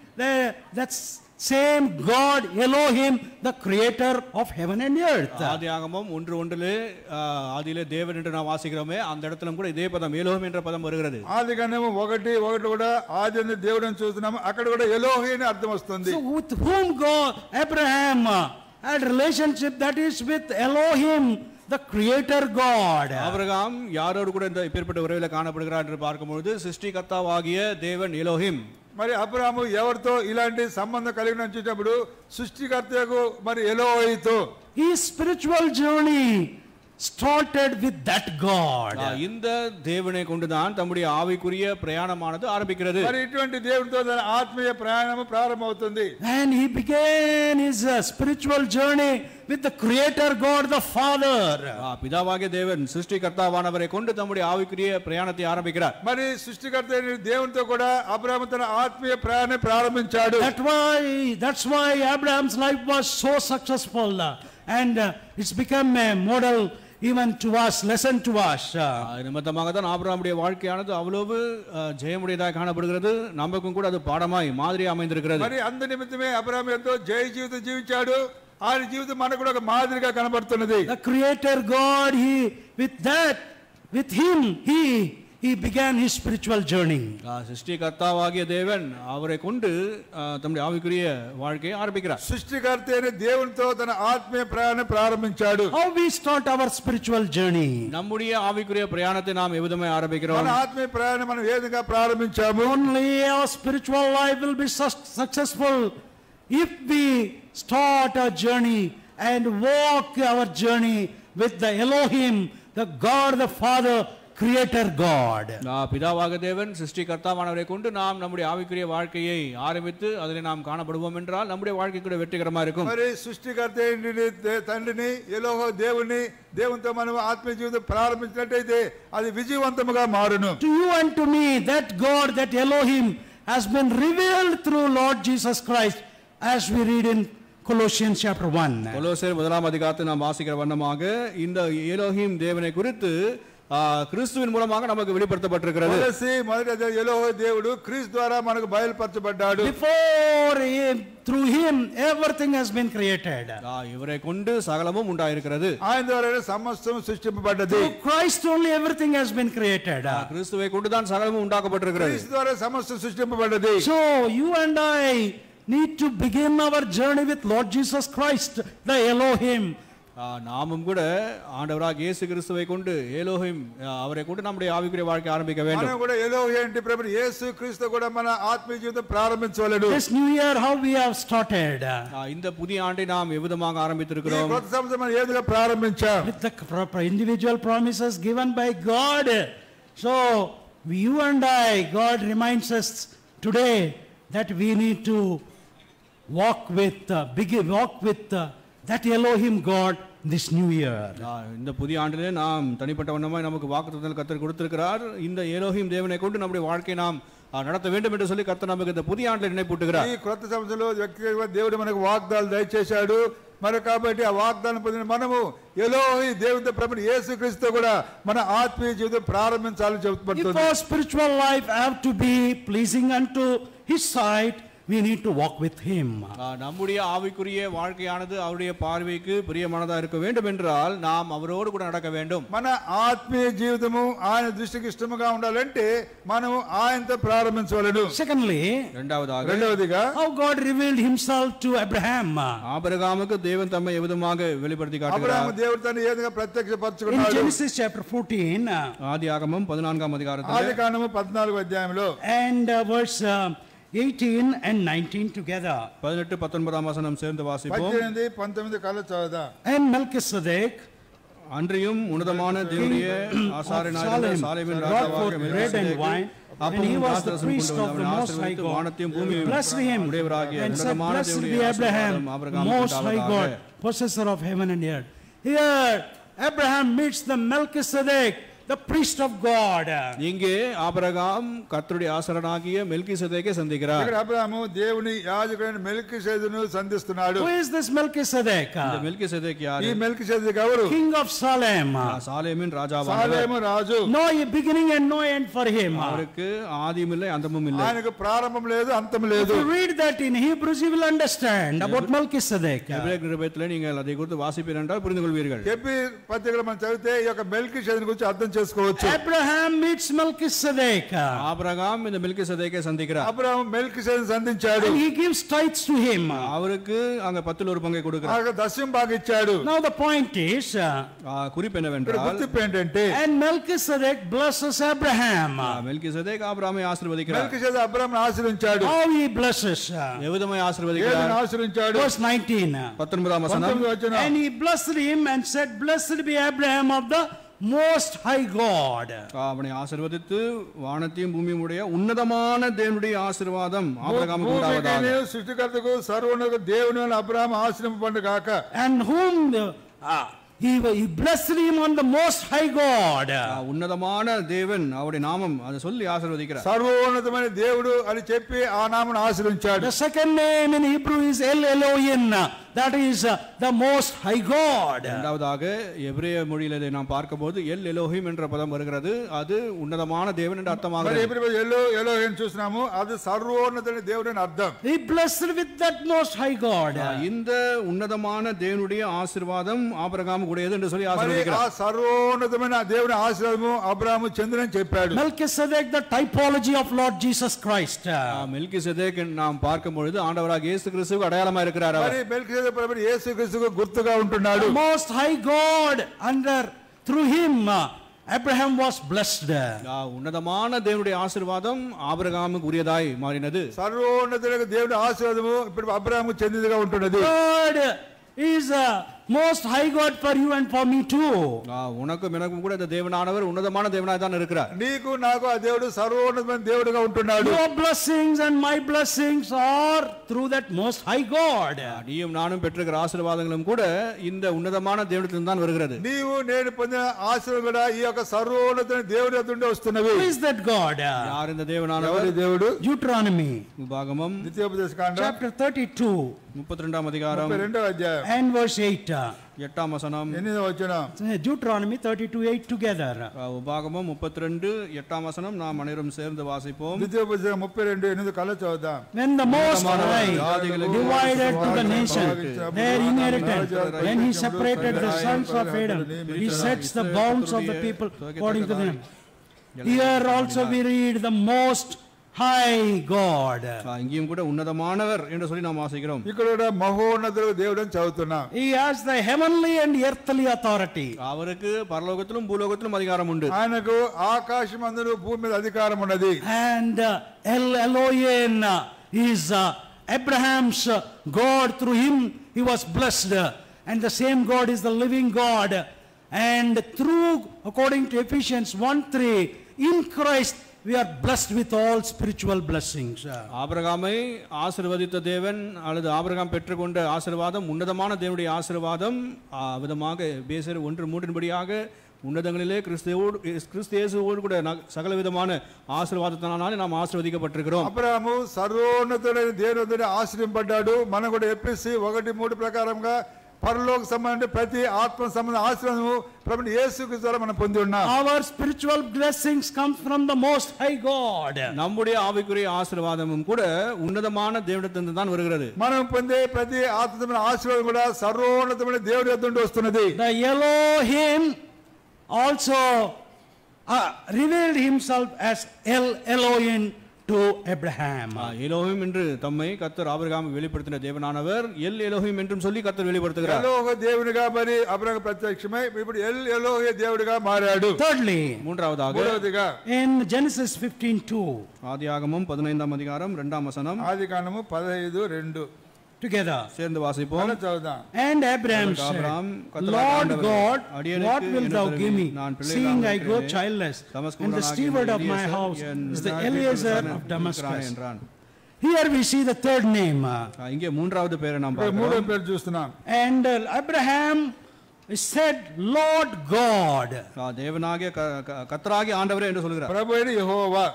that same God Elohim, the creator of heaven and earth. ஆதியாகமம் 1:1 ஆதியிலே தேவன் என்று நாம் வாசிக்கிறோமே, அந்த இடத்திலும் கூட இதே பதம் எலோஹிம் என்ற பதம் வருகிறது. ఆదికాండము 1:1 కూడా ఆదియందు దేవుడు అని చూస్తున్నాము, అక్కడ కూడా ఎలోహి అని అర్థం వస్తుంది. So with whom God Abraham had relationship, that is with Elohim, the creator God. Abraham யாரோடு கூட இந்த இப்பேற்பட்ட உறவில காணப்படுகிறார் என்று பார்க்கும்போது சிருஷ்டிகர்த்தாவாகிய தேவன் எலோஹிம். మరి అబ్రాహాము ఎవరితో ఇలాంటి సంబంధం కలిగిన చూసినప్పుడు సృష్టికర్తకు మరి ఎలోహితో. His spiritual journey started with that God. இந்த தேவனை கொண்டுதான் தம்முடைய ஆவிக்குரிய பிரயாணமானது ஆரம்பிக்கிறது. మరి ఇటువంటి దేవునితో తన ఆత్మీయ ప్రయాణము ప్రారంభమవుతుంది. And he began his spiritual journey with the creator God the Father. பிதாவாகிய தேவன் சிருஷ்டிகர்த்தாவானவரை கொண்டு தம்முடைய ஆவிக்குரிய பிரயாணத்தை ஆரம்பிக்கிறார். మరి సృష్టికర్త అయిన దేవునితో కూడా అబ్రాహాము తన ఆత్మీయ ప్రయాణం ప్రారంభించాడు. That's why Abraham's life was so successful, and it's become a model even to us, lesson to us. நிமித்தமாக தான் ஆபிரகாமுடைய வாழ்க்கையானது அவ்வளவு ஜெயமுடையதாக காணப்படுகிறது. நமக்கும் கூட அது பாடமாய் மாதிரி அமைந்திருக்கிறது. మరి అందు నిమిత్తమే అబ్రాహాము ఎంతో జయ జీవితం జీవించాడు. ఆయన జీవితం మనకు కూడా ఒక మాదిరిగా కనబడుతున్నది. The creator God, with him he began his spiritual journey. சிருஷ்டிகர்த்தாவாகிய தேவன் அவரை கொண்டு தம்முடைய ஆவிக்குரிய வாழ்க்கையை ஆரம்பிக்கிறார். సృష్టికర్త అయిన దేవునితో తన ఆత్మీయ ప్రయాణం ప్రారంభించాడు. How we start our spiritual journey? நம்முடைய ஆவிக்குரிய பிரயாணத்தை நாம் எவ்விதமாய் ஆரம்பிக்கிறோம்? మన ఆత్మీయ ప్రయాణం మనం ఏ విధంగా ప్రారంభించాము? Only our spiritual life will be successful if we start our journey and walk our journey with the Elohim, the God, the Father, creator God. பிதாவாகிய தேவன் சிருஷ்டிகர்த்தாவானவரை கொண்டு நாம் நம்முடைய ஆவிக்குரிய வாழ்க்கையை ஆரம்பித்து அதில் நாம் காணப்படுவோம் என்றால் நம்முடைய வாழ்க்கை கூட வெற்றிகரமா இருக்கும். మరి సృష్టికర్త తండ్రిని ఎలోహో దేవునితో మనం ఆత్మీయ జీవితం ప్రారంభించినట్లయితే అది విజయవంతముగా మారును. To you and to me, that God, that Elohim has been revealed through Lord Jesus Christ, as we read in Colossians chapter 1. கொலோசியர் 1ஆம் அதிகாரத்தை நாம் வாசிக்கிற வண்ணமாக இந்த எலோஹிம் தேவனை குறித்து கிறிஸ்துவின் மூலமாக நமக்கு வெளிப்படுத்தப்பட்டிருக்கிறது. మొదటి ఎలోహో దేవుడు క్రీస్తు ద్వారా మనకు బయలుపరచబడ్డాడు. Before him, through him, everything has been created. இவரை கொண்டு சகலமும் உண்டாயிருக்கிறது. ఆయన ద్వారా సమస్తం సృష్టింపబడ్డది. Through Christ only everything has been created. கிறிஸ்துவை கொண்டு தான் சகலமும் உண்டாக்கப்பட்டிருக்கிறது. క్రీస్తు ద్వారా సమస్తం సృష్టింపబడ్డది. So you and I need to begin our journey with Lord Jesus Christ, the Elohim, நாமும் கூட ஆண்டவராக இயேசு கிறிஸ்துவை கொண்டு எலோஹிம் அவரை கொண்டு நம்முடைய ஆவிக்குரிய வாழ்க்கை ஆரம்பிக்க வேண்டும். మనం కూడా ఎలోహి అంటే ప్రభు యేసు క్రీస్తు కూడా మన ఆత్మీయ జీవితం ప్రారంభించవలెను. This new year, how we have started? இந்த புதிய ஆண்டை நாம் எவ்விதமாக ఈ ஆரம்பித்திருக்கிறோம்? కొత్త సంవత్సరం మనం ఏ విధంగా ప్రారంభించాం? With the individual promises given by God. So, you and I, God reminds us today that we need to walk with that Elohim God this new year. இந்த புதிய ஆண்டிலே நாம் தனிப்பட்ட வண்ணமாய் நமக்கு வாக்குத்தத்தங்கள் கர்த்தர் கொடுத்திருக்கிறார். இந்த எலோஹிம் தேவனை கொண்டு நம்முடைய வாழ்க்கையை நாம் நடத்த வேண்டும் என்று சொல்லி கர்த்தர் நமக்கு இந்த புதிய ఆండ్ల నిனைపూட்டுகிறார். ఈ కొత్త సంవత్సరంలో వ్యక్తిగతంగా దేవుడు మనకు వాగ్దానాలు దయచేశాడు. మరి కాబట్టి ఆ వాగ్దానం పొందిన మనము ఎలోహి దేవుని ప్రభుని యేసుక్రీస్తుతో కూడా మన ఆత్మీయ జీవితం ప్రారంభించాలని చెబుతుంది. If our spiritual life have to be pleasing unto his sight, we need to walk with him. நம்முடைய ஆவிக்குரிய வாழ்க்கையானது அவருடைய பார்வைக்கு பிரியமானதா இருக்க வேண்டும் என்றால் நாம் அவரோடு கூட நடக்க வேண்டும். మన ఆత్మీయ జీవితము ఆయన దృష్టికి ఇష్టముగా ఉండాలంటే మనము ఆయనతో ప్రారంభించవలెను. Secondly, రెండవదిగా how God revealed himself to Abraham. ஆபிரகாமுக்கு தேவன் தம்மை எவ்விதமாக வெளிப்படுத்தி காட்டுகிறார்? అబ్రహాము దేవుడు తన ఏ విధంగా ప్రత్యక్షపరచుకున్నాడు? In Genesis chapter 14, ఆదియాగమం 14వ అధికారములో, ఆదికాండము 14వ అధ్యాయంలో and verse 18 and 19 together. 18 19 வசனம் சேர்ந்து வாசிப்போம். 18 19 கலந்து చదువుదాం. And Melchizedek அன்றியும் உன்னதமான தேவனுடைய ஆசாரியனாகிய சாலேமின் ராஜாவாகிய bread and wine, and he was the priest of the Most High God. Blessed him and said, Blessed be Abraham, Most High God, possessor of heaven and earth. Here Abraham meets the Melchizedek, the priest of God. இங்கே Abraham கர்த்தருடைய ஆசாரியனாகிய மெல்கிசேதேக்கை சந்திக்கிறார். ఇక్కడ అబ్రహాము దేవుని యాజకుడైన మెల్కీసెదెకును సంధిస్తున్నాడు. Who is this Melchizedek? இந்த மெல்கிசேதேக் யார்? ఈ మెల్కీసెదెకు ఎవరు? King of Salem. சாலேமின் ராஜாவானவர். సాలేము Raju. No beginning and no end for him. அவருக்கு ஆதியும் இல்லை அந்தமும் இல்லை. ఆయనకు ప్రారంభం లేదు అంతం లేదు. If you read that in Hebrews, you will understand about Melchizedek. எபிரேய நிருபத்திலே நீங்கள் அதை குறித்து வாசிப்பீர்கள் என்றால் புரிந்து கொள்வீர்கள். ఎబ్రీ పత్రికలో మనం చదివితే ఈ యొక్క మెల్కీసెదెకు గురించి అర్థం చేసుకోవచ్చు. Abraham meets Melchizedek. ஆபிரகாம் இந்த மெல்கிசேதேக்கை சந்திக்கிறார். Abraham మెల్కీసెదెకును సంధించాడు. And he gives tithes to him. அவருக்கு அங்க 10ல் ஒரு பங்கை கொடுக்கிறார். ఆయన దశమ భాగం ఇచ్చాడు. Now the point is, குறிப்பு ఇక్కడ என்னவென்றால், గుర్తింపు ఏంటంటే and Melchizedek blesses Abraham. Melchizedek ஆபிரகாமை ஆசீர்வதிக்கிறார். మెల్కీసెదెకు అబ్రహామును ఆశీర్వదించాడు. How he blesses? எவ்விதமாய் ఏమని ஆசீர்வதிக்கிறார்? ఆశీర్వదించాడు? Verse 19. 19వ வசனம். 19వ వచనం. And he blessed him and said, Blessed be Abraham of the Most High God. அவனை ஆசீர்வதித்து வானத்தையும் பூமியும் உடைய உன்னதமான தேவனுடைய ஆசீர்வாதம் ஆபிரகாமுக்கு உண்டாவதாக. భూమికి సృష్టికర్తకు సర్వోన్నత దేవుని అబ్రహాము ఆశీర్వదింపబడు గాక. And whom he blessed him on the Most High God. உன்னதமான தேவன் அவருடைய நாமம் அதை சொல்லி ஆசீர்வதிக்கிறார். సర్వోన్నతమైన దేవుడు అని చెప్పి ఆ నామమును ఆశీర్వదించాడు. The second name in Hebrew is El Elohim. That is the Most High God. இரண்டாவதாக எபிரேய மொழியில் இதை நாம் பார்க்கும்போது எல் எலோஹிம் என்ற பதம் வருகிறது. அது உன்னதமான தேவன் என்று మరి அர்த்தமாகிறது. ఎబ్రీ ఎలోహీం చూస్తున్నాము, అది సర్వోన్నతమైన దేవుడు అని అర్థం. He blessed with that Most High God. இந்த உன்னதமான தேவனுடைய ஆசீர்வாதம் ஆபிரகாமுக்கு உடையது என்று சொல்லி మరి ఆ ஆசீர்வதிக்கிறார். సర్వోన్నతమైన దేవుని ఆశీర్వాదము అబ్రహాము చెందినని చెప్పాడు. Melchizedek, the typology of Lord Jesus Christ. Melchizedek நாம் பார்க்கும் பொழுது ஆண்டவராக இயேசு கிறிஸ்துவுக்கு அடையாளமா இருக்கிறார். அவர் మరి మెల్కీసెదెకు ప్రభువు యేసుక్రీస్తుకు గుర్తుగా ఉంటున్నాడు. The Most High God, through him Abraham was blessed. உன்னதமான தேவனுடைய ஆசீர்வாதம் ஆபிரகாமுக்கு உரியதாய் மாறினது. సర్వోన్నతుడైన దేవుని ఆశీర్వాదము ఇప్పుడు అబ్రహాముకు చెందినదిగా ఉంటున్నది. God is Most High God for you and for me too. உனக்கும் எனக்கும் கூட இந்த தேவனானவர் உன்னதமான தேவனாய் தான் இருக்கிறார். నీకు నాకు ఆ దేవుడు సర్వోన్నతమైన దేవుడుగా ఉంటున్నాడు. Your blessings and my blessings are through that Most High God. நீயும் நானும் பெற்றிருக்கிற ஆசீர்வாதங்களும் கூட இந்த உன்னதமான தேவனிடத்தில் தான் வருகிறது. నీవు నేను పొందిన ఆశీర్వాదం కూడా ఈ యొక్క సర్వోన్నతమైన దేవుడి వద్ద నుండి వస్తున్నవి. Who is that God? யார் இந்த தேவனானவர்? ఎవరి దేవుడు? Deuteronomy உபாகமம் ద్వితీయోపదేశకాండం chapter 32 32వ అధికారం 32వ అధ్యాయం and verse 8. 8వ వచనం. 8వ వచనం. Deuteronomy 32:8 together. உபாகமம் 32 8వ వచనం நாம் அனைவரும் சேர்ந்து வாசிப்போம். ద్వితీయోపదేశం 32:8 కలచి చదువుదాం. When the Most High divided to the nation their inheritance, when he separated the sons of Adam, he sets the bounds of the people according to them. Here also we read the Most high God. இங்கேயும் கூட உன்னதமானவர் என்று சொல்லி நாம் வாசிக்கிறோம். ఇక్కడ కూడా మహోన్నతుడు దేవుడు అని చదువుతున్నాం. He has the heavenly and earthly authority. அவருக்கு பரலோகத்திலும் பூலோகத்திலும் அதிகாரம் உண்டு. ఆయనకు ఆకాశమందును భూమి మీద అధికారం ఉన్నది. And El Elohen is Abraham's God. Through him he was blessed, and the same God is the living God. And through, according to Ephesians 1:3, in Christ we are blessed with all spiritual blessings. ஆபிரகாமை ஆசீர்வதித்த தேவன் அல்லது Abraham பெற்றுக்கொண்ட ஆசீர்வாதம் உன்னதமான தேவனுடைய ஆசீர்வாதம். விதமாக phasor 1:3 படியாக உன்னதங்களிலே கிறிஸ்து இயேசுவோடு கூட சகல விதமான ఆశీర్వాదத்தினாலே நாம் ఆశీర్వదించబட்டிருக்கிறோம். అబ్రహాము సర్వోన్నతుడైన దేవుని ఆశ్రయింపడ్డాడు. మనం కూడా ఎఫెసీ 1:3 ప్రకారంగా పరలోక సంబంధం ప్రతి ఆత్మ సంబంధ ఆశీర్వాదము ప్రభువు యేసుక్రీస్తు ద్వారా మనం పొంది ఉన్నాం. Our spiritual blessings come from the most high God. நம்முடைய ஆவிக்குரிய ஆசீர்வாதமும் கூட உன்னதமான தேவனிடத்திலிருந்து தான் வருகிறது. మనం పొందే ప్రతి ఆత్మీయ ఆశీర్వాదం కూడా సర్వోన్నతమైన దేవుడి యొద్ద నుండి వస్తున్నది. The Elohim also revealed himself as El Elohim to Abraham. Elohim என்று தம்மை கர்த்தர் ஆபிரகாமுக்கு வெளிப்படுத்தின தேவனானவர் எல் எலோஹிம் என்றும் சொல்லி கர்த்தர் வெளிப்படுத்துகிறார். ఎలోహ దేవునిగా మరి అబ్రహాము ప్రత్యక్షమై ఇప్పుడు ఎల్ ఎలోహ దేవుడిగా మారాడు. Thirdly, మూడవదిగా in Genesis 15:2, ஆதியாகமம் 15ஆம் அதிகாரம் 2ஆம் வசனம், ఆదికాండము 15:2 together சேர்ந்து வாசிப்போம். చదువుదాం. And Abraham said, Lord God, what wilt thou give me, seeing I grow childless, and the steward of my house is the Eliezer of Damascus. Here we see the third name. இங்கே மூன்றாவது பேரை நாம் మూడవ பார்க்கிறோம். పేరు చూస్తున్నాం. And Abraham said, Lord God. தேவனாகிய கர்த்தராகிய ஆண்டவரே என்று சொல்கிறார். ప్రభు అయిన యెహోవా.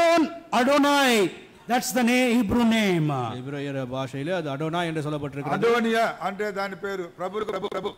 Adonai, that's the Hebrew name. இப்ராயிய பாஷையிலே அது அடோனா என்று சொல்லப்பட்டிருக்கிறது. అడోనియా అంటే దాని పేరు ప్రభువుకు ప్రభు.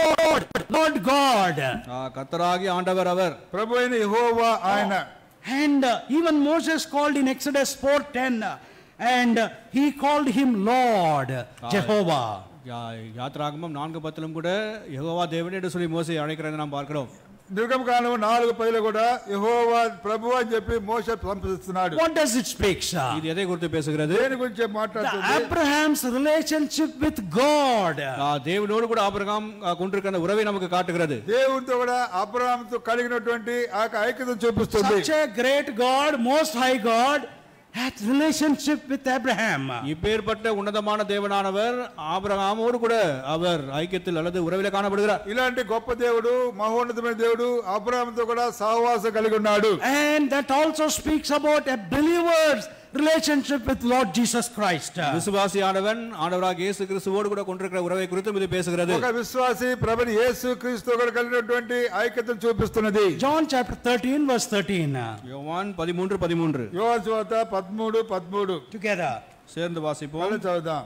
Lord God. கர்த்தராகிய ஆண்டவர் அவர். ప్రభు అయిన యెహోవా ఆయన. And even Moses called in Exodus 4:10, and he called him Lord Jehovah. யாத்ராகமம் 4:10 கூட யெகோவா தேவன் என்று சொல்லி மோசே அழைக்கிறதை நாம் பார்க்கிறோம். నిర్గమకాండం 4:10 కూడా యెహోవా ప్రభువు అని చెప్పి మోషే సంప్రదిస్తున్నాడు. What does it speak, sir? இது எதை குறித்து பேசுகிறது? దేని గురించి మాట్లాడుతుంది? Abraham's relationship with God. దేవునోడు కూడా ఆబ్రహాం கொண்டிருக்கிற உறவை நமக்கு காட்டுகிறது. దేవునితో కూడా అబ్రహాముతో కలిగినటువంటి ఆ ఐక్యతను చూపిస్తుంది. Such a great God, most high God, had relationship with Abraham. இப்பேற்பட்ட உன்னதமான தேவனானவர் ஆபிரகாமோடு கூட அவர் ஐக்கியத்தில் அல்லது உறவிலே காணப்படுகிறார். ఇలాంటి గొప్ప దేవుడు మహోన్నతమైన దేవుడు అబ్రహాముతో కూడా సహవాసం కలిగి ఉన్నాడు. And that also speaks about a believer's relationship with Lord Jesus Christ. விசுவாசியானவன் ஆண்டவராகிய இயேசு கிறிஸ்துவோடு கூட கொண்டிருக்கிற உறவை குறித்து இது பேசுகிறது. ఒక విశ్వాసి ప్రభుని యేసు క్రీస్తుతో కూడా కలిగినటువంటి ఐక్యతను చూపిస్తున్నది. John chapter 13 verse 13. யோவான் 13:13. యోహాను సువార్త 13:13 Together. சேர்ந்து வாசிப்போம். చదువుదాం.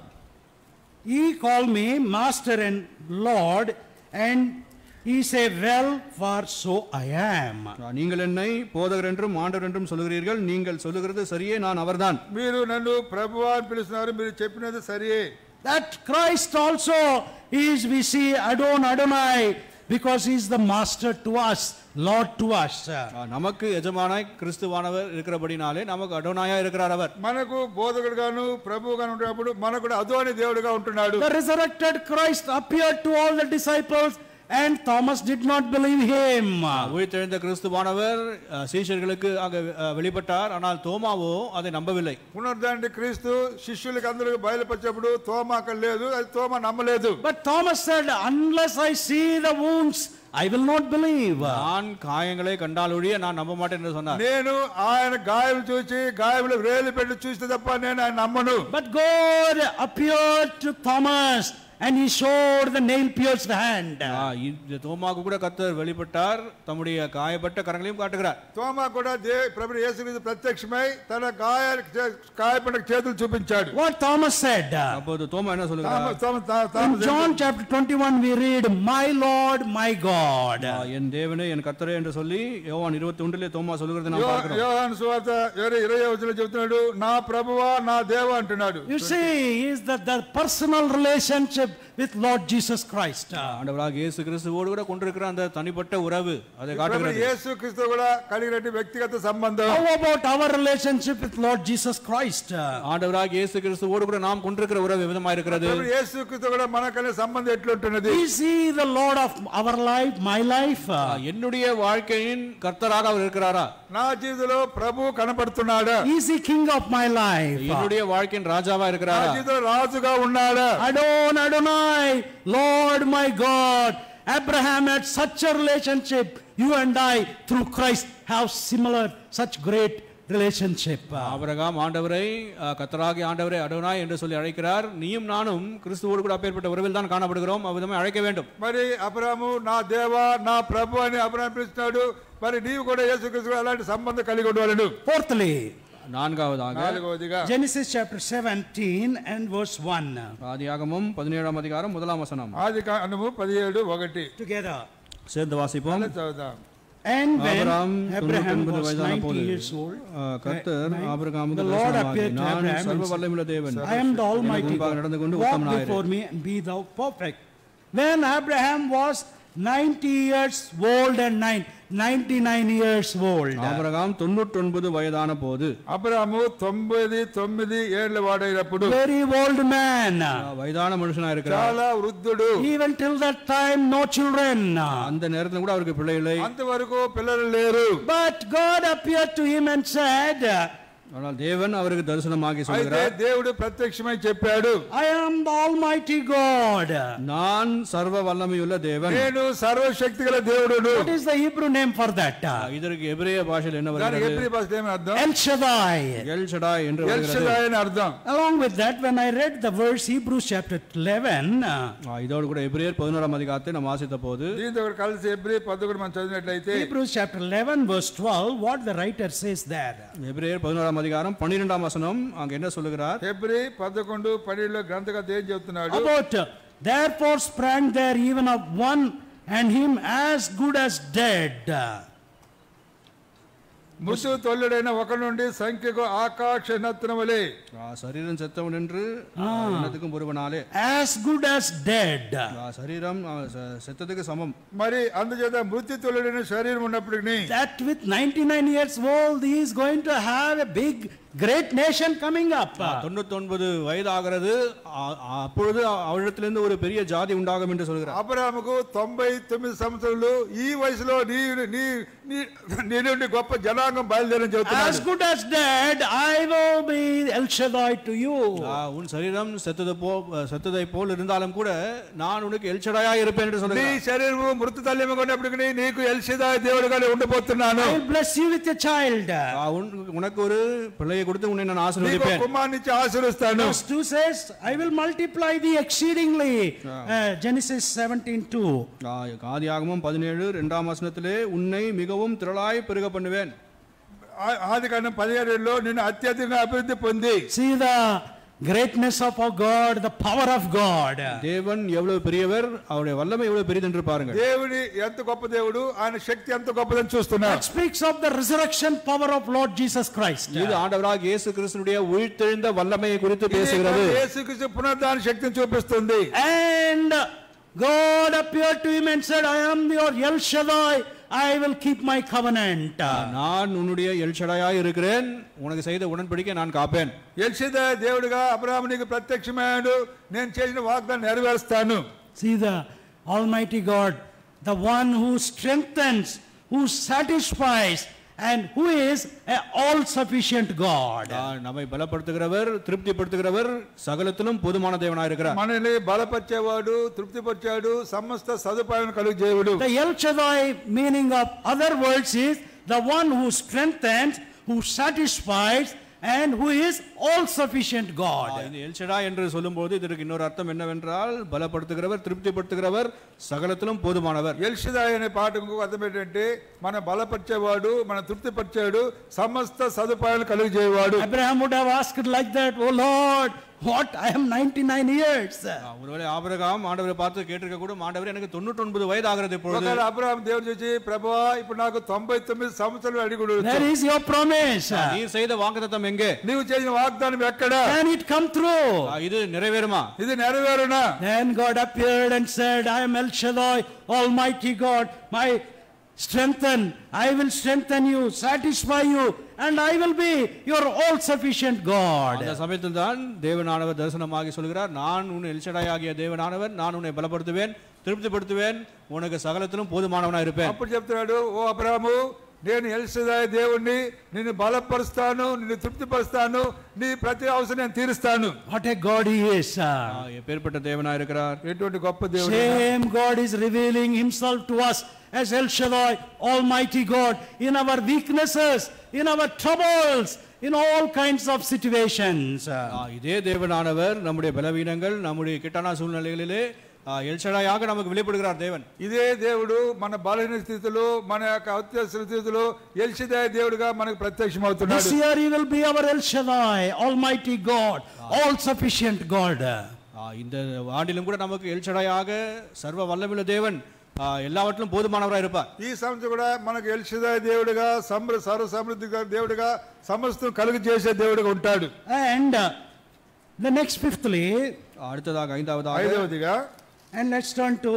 He called me master and Lord, and he said, well, for so I am. நீங்கள் என்னை போதகர் என்றும் ஆண்டவர் என்றும் சொல்கிறீர்கள், நீங்கள் சொல்லுகிறது சரியே, நான் அவர்தான். మీరు నన్ను ప్రభువా అని పిలుస్తున్నారు, మీరు చెప్పినది సరియే. That Christ also is, we see Adonai, because he is the master to us, Lord to us. நமக்கு எஜமானாய் கிறிஸ்துவானவர் இருக்கிறபடினாலே நமக்கு அடோனாயா இருக்கிறார் அவர். మనకు బోధకుడుగాను ప్రభువుగాను ఉన్నప్పుడు మనకు కూడా అదోని దేవుడిగా ఉంటున్నాడు. The resurrected Christ appeared to all the disciples, and Thomas did not believe him. உயிர்த்தெழுந்த கிறிஸ்துவானவர் சீஷர்களுக்கு அங்க வெளிப்பட்டார், ஆனால் தோமாவோ அதை நம்பவில்லை. పునరుద్ధరణ క్రీస్తు శిష్యులకు అందరికి బయలుపరిచినప్పుడు తోమా అక్కడ లేదు, అది తోమా నమ్మలేదు. But Thomas said, unless I see the wounds, I will not believe. நான் காயங்களை கண்டால் ஒழிய நான் நம்ப மாட்டேன் என்று சொன்னார். నేను ఆయన గాయాలు చూసి గాయములు వేలు పెట్టి చూస్తే తప్ప నేను ఆయన నమ్మను. But God appeared to Thomas, and he showed the nail pierced hand. இந்த தோமாவுக்கு கூட கர்த்தர் வெளிப்பட்டார், தம்முடைய காயப்பட்ட கரங்களையும் காட்டுகிறார். తోమా కూడా ప్రభు యేసుక్రీస్తు ప్రత్యక్షమై తన గాయపడిన చేతులు చూపించాడు. What Thomas said? அப்போது தோமா என்ன சொல்லுகிறார்? In John chapter 21 we read, my Lord, my God. என் தேவனே என் கர்த்தரே என்று சொல்லி யோவான் 21 தோமா சொல்லுகிறதை நாம் பார்க்கிறோம். యోహాను సువార్త 20వ చెప్తున్నాడు, నా ప్రభువా నా దేవా అంటున్నాడు. You see, is that the personal relationship with Lord Jesus Christ. ஆண்டவராக இயேசு கிறிஸ்துவோடு கூட கொண்டிருக்கிற அந்த தனிப்பட்ட உறவு அதை காட்டுகிறது. యేసు క్రీస్తు కూడా కలిగిన వ్యక్తిగత సంబంధం. How about our relationship with Lord Jesus Christ? ஆண்டவராக இயேசு கிறிஸ்துவோடு கூட நாம் கொண்டிருக்கிற உறவு விதமாக இருக்கிறது. యేసు క్రీస్తు కూడా మనకనే సంబంధం ఎట్లుంటున్నది? Is he the Lord of our life, my life? என்னுடைய வாழ்க்கையின் கர்த்தராக அவர் இருக்கிறாரா? నా జీవితంలో ప్రభు కనపడుతున్నాడా? Is he king of my life? என்னுடைய வாழ்க்கையின் రాజాவా నా இருக்கிறாரா? జీవితంలో రాజుగా ఉన్నాడా? Adonai, Lord my God. Abraham had such a relationship. You and I through Christ have similar, such great relationship. Abraham ஆண்டவரை கர்த்தராகிய ஆண்டவரை அடோனாய் என்று சொல்லி அழைக்கிறார். நீயும் நானும் கிறிஸ்துவோடு கூட அப்பேற்பட்ட உறவில் தான் காணப்படுகிறோம். அவ்விதமே அழைக்க வேண்டும். మరి అబ్రహాము నా దేవా నా ప్రభు అని అబ్రహాం పిలుస్తున్నాడు. మరి నీవు కూడా యేసుక్రీస్తు అలాంటి సంబంధం కలిగి ఉండవాలను. Fourthly, நான்காவதாக Genesis chapter 17 and verse 1. ஆதியாகமம் 17ஆம் அதிகாரம் முதலாம் வசனம். ఆదికాండము 17:1 Together. சேர்ந்து வாசிப்போம். చదువుదాం. And when Abraham Abraham 99 was வயதான 90 போது years old, கர்த்தர் ஆபிரகாமுக்கு the Lord தரிசனமாகி, appeared to நான் Abraham சர்வ and வல்லமையுள்ள தேவன், I am the Almighty முன்பாக நடந்து God. கொண்டு Walk உத்தமனாயிரு. before me and be thou perfect. When Abraham was 90 years old and 99 years old. Abraham 99 வயதான போது, అబ్రహాము 99 ఏళ్ల వాడైనప్పుడు Very old man. வயதான மனுஷனா இருக்கிறார். చాలా వృద్ధుడు. Even till that time, no children. அந்த நேரத்துல கூட அவருக்கு பிள்ளை இல்லை. అంతవరకు పిల్లలు లేరు. But God appeared to him and said, ஆனால் தேவன் அவருக்கு தரிசனமாகி అయితే சொல்கிறார், దేవుడు ప్రత్యక్షమై చెప్పాడు, I am the Almighty God. நான் சர்வ வல்லமையுள்ள தேவன். నేను సర్వశక్తిగల దేవుడును. What is the Hebrew name for that? இதற்கு எபிரேய பாஷையில் என்ன దాని வருகிறது? ఎబ్రీ భాషలో ఏమని అర్థం? El Shaddai. எல் ஷடாய் என்று ఎల్ வருகிறது. షదాయ్ అని అర్థం. Along with that, when I read the verse Hebrews chapter 11, இதோடு கூட எபிரேயர் 11ஆம் அதிகாரத்தை நாம் வாசித்த போது, దీంతో కూడా కలిసి ఎబ్రీ 11 మనం చదివినట్లయితే Hebrews chapter 11 verse 12, what the writer says there. எபிரேயர் 11ஆம் அதிகாரம் 12ஆம் வசனம் அங்க என்ன சொல்லுகிறார்? ఎబ్రీ 11:12 గ్రంథకర్త ఏం చెప్తున్నాడు? About therefore sprang there even of one and him as good as dead. ముసు తొల్లుడైన ఒక నుండి సంఖ్యకు ఆకాశ నత్తన వలె சரீரம் செத்தவன் என்று எண்ணத்துக்கும் ஒருவனாலே, As good as dead. சரீரம் செத்ததுக்கு சமம். మరి అందుచేత మృతి తొల్లుడైన శరీరం ఉన్నప్పటికీ That with 99 years old, he is going to have a big, great nation coming up. 99 வயது ஆகிறது. அப்பொழுது அவரிடத்திலிருந்து ஒரு பெரிய ஜாதி உண்டாகும் என்று சொல்கிறார். అబ్రహాముకు 99 సంవత్సరాలు ఈ వయసులో నీ నుండి గొప్ప జనాంగం బయలుదేరని చెబుతున్నాడు. As good as dead, I will be El Shaddai to you. உன் சரீரம் செத்ததை போல் இருந்தாலும் கூட நான் உனக்கு எல் ஷடாயா இருப்பேன் என்று నీ சொல்கிறார். శరీరము మృత తల్లిగా ఉన్నప్పటికీ నీకు ఎల్ షదాయ్ దేవుడుగా ఉండబోతున్నాను. I will bless you with a child. உனக்கு ஒரு பிள்ளையை கொடுத்து உன்னை நான் నీకు ஆசீர்வதிப்பேன். కుమారునిచ్చి ఆశీర్వదిస్తాను. Verse 2 says, I will multiply thee exceedingly. Genesis 17:2. ஆதியாகமம் 17 வசனத்திலே உன்னை மிகவும் திரளாய் பெருக பண்ணுவேன். ఆదికాండం 17లో నిన్ను అత్యధికంగా అభివృద్ధి పొంది. See the greatness of our God, the power of God. தேவன் எவ்வளவு பெரியவர், அவருடைய வல்லமை எவ்வளவு பெரியது என்று பாருங்கள். దేవుడి ఎంత గొప్ప దేవుడు, ఆయన శక్తి ఎంత గొప్పదని చూస్తున్నారు. That speaks of the resurrection power of Lord Jesus Christ. இது ஆண்டவராகிய இயேசு கிறிஸ்துவினுடைய உயிர்த்தெழுந்த வல்லமையை குறித்து பேசுகிறது. యేసుక్రీస్తు పునరుద్ధాన శక్తిని చూపిస్తుంది. And God appeared to him and said, I am your El Shaddai, I will keep my covenant. நான் உன்னுடைய எல் ஷடாயாய் இருக்கிறேன், உனக்கு செய்த உடன்படிக்கை நான் காப்பேன். ఎల్ షదాయ్ దేవుడిగా అబ్రహామునికి ప్రత్యక్షమయ్యాడు. నేను చేసిన వాగ్దానం నెరవేరుస్తాను. See the Almighty God, the one who strengthens, who satisfies, and who is an all-sufficient God. நம்மை பலப்படுத்துகிறவர், திருப்திப்படுத்துகிறவர், சகலத்திலும் போதுமான தேவனாய் இருக்கிறார். మనల్ని బలపరిచేవాడు, తృప్తిపరిచాడు, సమస్త సదుపాయాలను కలుగజేయుడు. The El Shaddai meaning of other words is the one who strengthens, who satisfies, and who is all-sufficient God. இந்த எல் ஷடாய் என்று சொல்லும்போது இதற்கு இன்னொரு அர்த்தம் என்னவென்றால் பலப்படுத்துகிறவர், திருப்திப்படுத்துகிறவர், சகலத்திலும் போதுமானவர். ఎల్ షదాయ్ అనే పాఠకు అర్థం ఏంటంటే మన బలపరిచేవాడు, మన తృప్తిపరిచాడు, సమస్త సదుపాయాలను కలుగజేయవాడు. Abraham would have asked like that, Oh Lord, What? I am 99 years. ஒருவேளை ஆபிரகாம் ஆண்டவரை பார்த்து கேட்டிருக்க கூட, ஆண்டவரே எனக்கு 99 వయது ఆகிறது இப்பொழுது. ఒకవేళ అబ్రహాము దేవుని చూసి ప్రభువా ఇప్పుడు నాకు 99 సంవత్సరాలు అడిగుడు. Where is your promise? நீர் செய்த வாக்குத்தத்தம் எங்கே? నీవు చేసిన వాగ్దానం ఎక్కడ? Can it come true? இது நிறைவேறுமா? ఇది నెరవేరునా? Then God appeared and said, I am El Shaddai, Almighty God, my strengthen, I will strengthen you, satisfy you, and I will be your all sufficient God. அந்த சமயத்தில் தான் தேவனானவர் தரிசனமாகி சொல்கிறார், நான் உன்னை El Shaddai ஆகிய தேவனானவர், நான் உன்னை பலப்படுத்துவேன், திருப்திப்படுத்துவேன், உனக்கு சகலத்திலும் போதுமானவனாய் இருப்பேன். అప్పుడు చెప్తున్నాడు, ఓ అబ్రహాము నేను ఎల్షదాయి దేవుణ్ణి, నిన్ను బలపరుస్తాను, నిన్ను తృప్తిపరుస్తాను, నీ ప్రతి అవసరం నేను తీరుస్తాను. What a God he is. எப்பேற்பட்ட தேவனாய் இருக்கிறார். ఎటువంటి గొప్ప దేవుడు. Same God is revealing himself to us as El Shaddai, Almighty God, in our weaknesses, in our troubles, in all kinds of situations. இதே தேவனானவர் நம்முடைய பலவீனங்கள், நம்முடைய கிட்டான சூழ்நிலைகளிலே ఎల్షడాయాగా நமக்கு வெளிப்படுகிறார் தேவன். ఇదే దేవుడు మన బలహీన స్థితిలో, మన యొక్క అత్యవసర స్థితిలో ఎల్షదాయి దేవుడుగా మనకు ప్రత్యక్షమవుతున్నాడు. This year he will be our El Shaddai, Almighty God, all sufficient God. இந்த ஆண்டிலும் கூட நமக்கு ఎల్షడాయాக సర్వ వల్లముల தேவன் எல்லாவற்றிலும் போதுமானவராய் இருப்பார். ఈ సంవత్సరం కూడా మనకు ఎల్షదాయి దేవుడుగా, సర్వ సమృద్ధిగా దేవుడుగా, సమస్తం కలుగు చేసే దేవుడుగా ఉంటాడు. And the next fifthly, அடுத்ததாக ஐந்தாவதாக, and let's turn to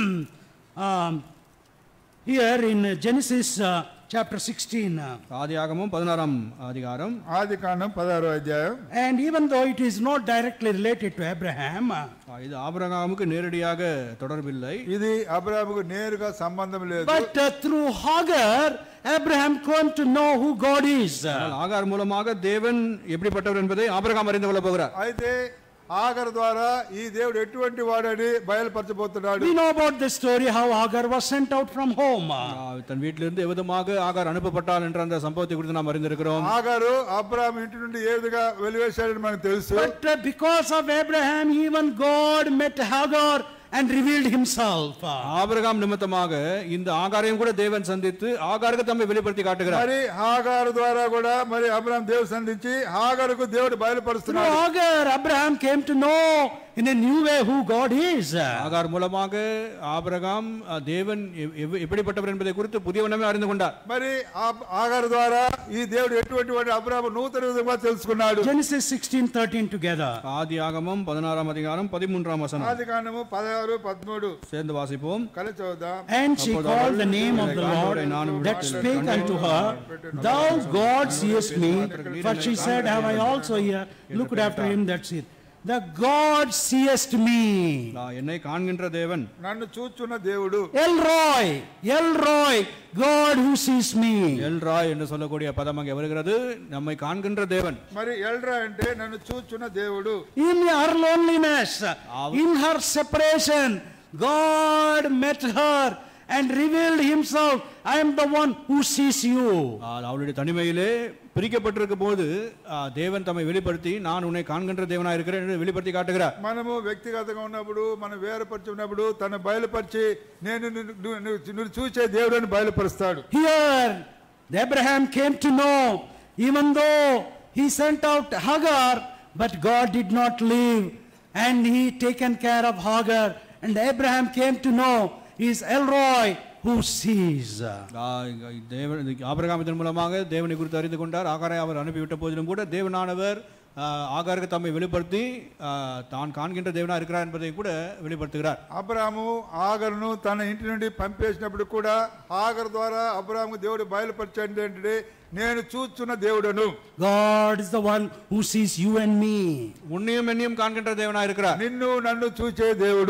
here in Genesis chapter 16. ஆதியாகமம் 16ஆம் அதிகாரம். ఆదికాండం 16వ అధ్యాయం. And even though it is not directly related to Abraham, இது ஆபிரகாமுக்கு நேரடியாக தொடர்பில்லை. ఇది అబ్రహాముకు నేరుగా సంబంధం లేదు. but through Hagar, Abraham came to know who God is. ஆகார் மூலமாக தேவன் எப்படிப்பட்டவர் என்பதை ஆபிரகாம் அறிந்து கொள்ள போகிறார். అయితే ఆగర్ ద్వారా ఈ దేవుడు ఎటువంటి వాడని బయలుపరచబోతున్నాడు. We know about the story how Hagar was sent out from home. தன் வீட்டிலிருந்து எவ்விதமாக ஆகார் அனுப்பப்பட்டாள் என்ற அந்த சம்பவத்தை குறித்து நாம் அறிந்திருக்கிறோம். ఆగరు అబ్రహాము ఇంటి నుండి ఏ విధంగా వెలివేశాడని మనకు తెలుసు. But because of Abraham, even God met Hagar and revealed himself. Abraham நிமித்தமாக இந்த ஆகாரையும் கூட தேவன் சந்தித்து ஆகாருக்கு தம்மை வெளிப்படுத்தி காட்டுகிறார். మరి హాగారు ద్వారా కూడా మరి అబ్రహాం దేవుడు సంధించి హాగారుకు దేవుడు బయలుపరుస్తున్నాడు. Through Hagar, Abraham came to know in a new way who God is. ஆகார் மூலமாக ஆபிரகாம் தேவன் எப்படிப்பட்டவர் என்பதை குறித்து புதியவனமே அறிந்து கொண்டார். మరి ఆగారు ద్వారా ఈ దేవుడు ఎటువంటి వాడు అబ్రహాము నూతన విధంగా తెలుసుకున్నాడు. Genesis 16:13 together. ஆதியாகமம் 16ஆம் அதிகாரம் 13ஆம் வசனம். ఆదికాండము 16, 13 சேர்ந்து வாசிப்போம். కలిసి చదువుదాం. And she called the name of the Lord that spake unto her, Thou God seest me. For she said, Have I also here looked after him that seeth? The God seest me. என்னை காண்கின்ற தேவன், నన్ను చూచున్న దేవుడు. Elroy, Elroy, God who sees me. எல்ராய் என்று சொல்லக்கூடிய பதம் அங்கே வருகிறது. நம்மை காண்கின்ற தேவன். మరి ఎల్రా అంటే నన్ను చూచున్న దేవుడు. In her loneliness, in her separation, God met her and revealed himself. I am the one who sees you. அவளுடைய தனிமையிலே பிரிக்கப்பட்டிருக்க போது தேவன் தம்மை வெளிப்படுத்தி நான் உன்னை காண்கின்ற தேவனாய் இருக்கிறேன் என்று வெளிப்படுத்தி காட்டுகிறார். మనము వ్యక్తిగతంగా ఉన్నప్పుడు, మనం వేరుపరిచి ఉన్నప్పుడు తను బయలుపరిచి నేను నిన్ను చూసే దేవుడని బయలుపరుస్తాడు. Here Abraham came to know, even though he sent out Hagar, but God did not leave, and he taken care of Hagar, and Abraham came to know he is Elroy who sees. தேவன் ஆபிரகாமின் மூலமாக தேவனை குறித்து அறிந்து கொண்டார். ஆகாரை அவர் அனுப்பிவிட்ட போதிலும் கூட தேவனானவர் ஆகாருக்கு தம்மை வெளிப்படுத்தி தான் காண்கின்ற தேவனா இருக்கிறார் என்பதை கூட வெளிப்படுத்துகிறார். అబ్రహాము ఆగరును తన ఇంటి నుండి పంపేసినప్పుడు కూడా ఆగర్ ద్వారా అబ్రహాము దేవుడు బయలుపరిచాడు ఏంటంటే నేను చూచున్న దేవుడను. God is the one who sees you and me. உன்னையும் என்னையும் காண்கின்ற தேவனா இருக்கிறார். నిన్ను నన్ను చూచే దేవుడు.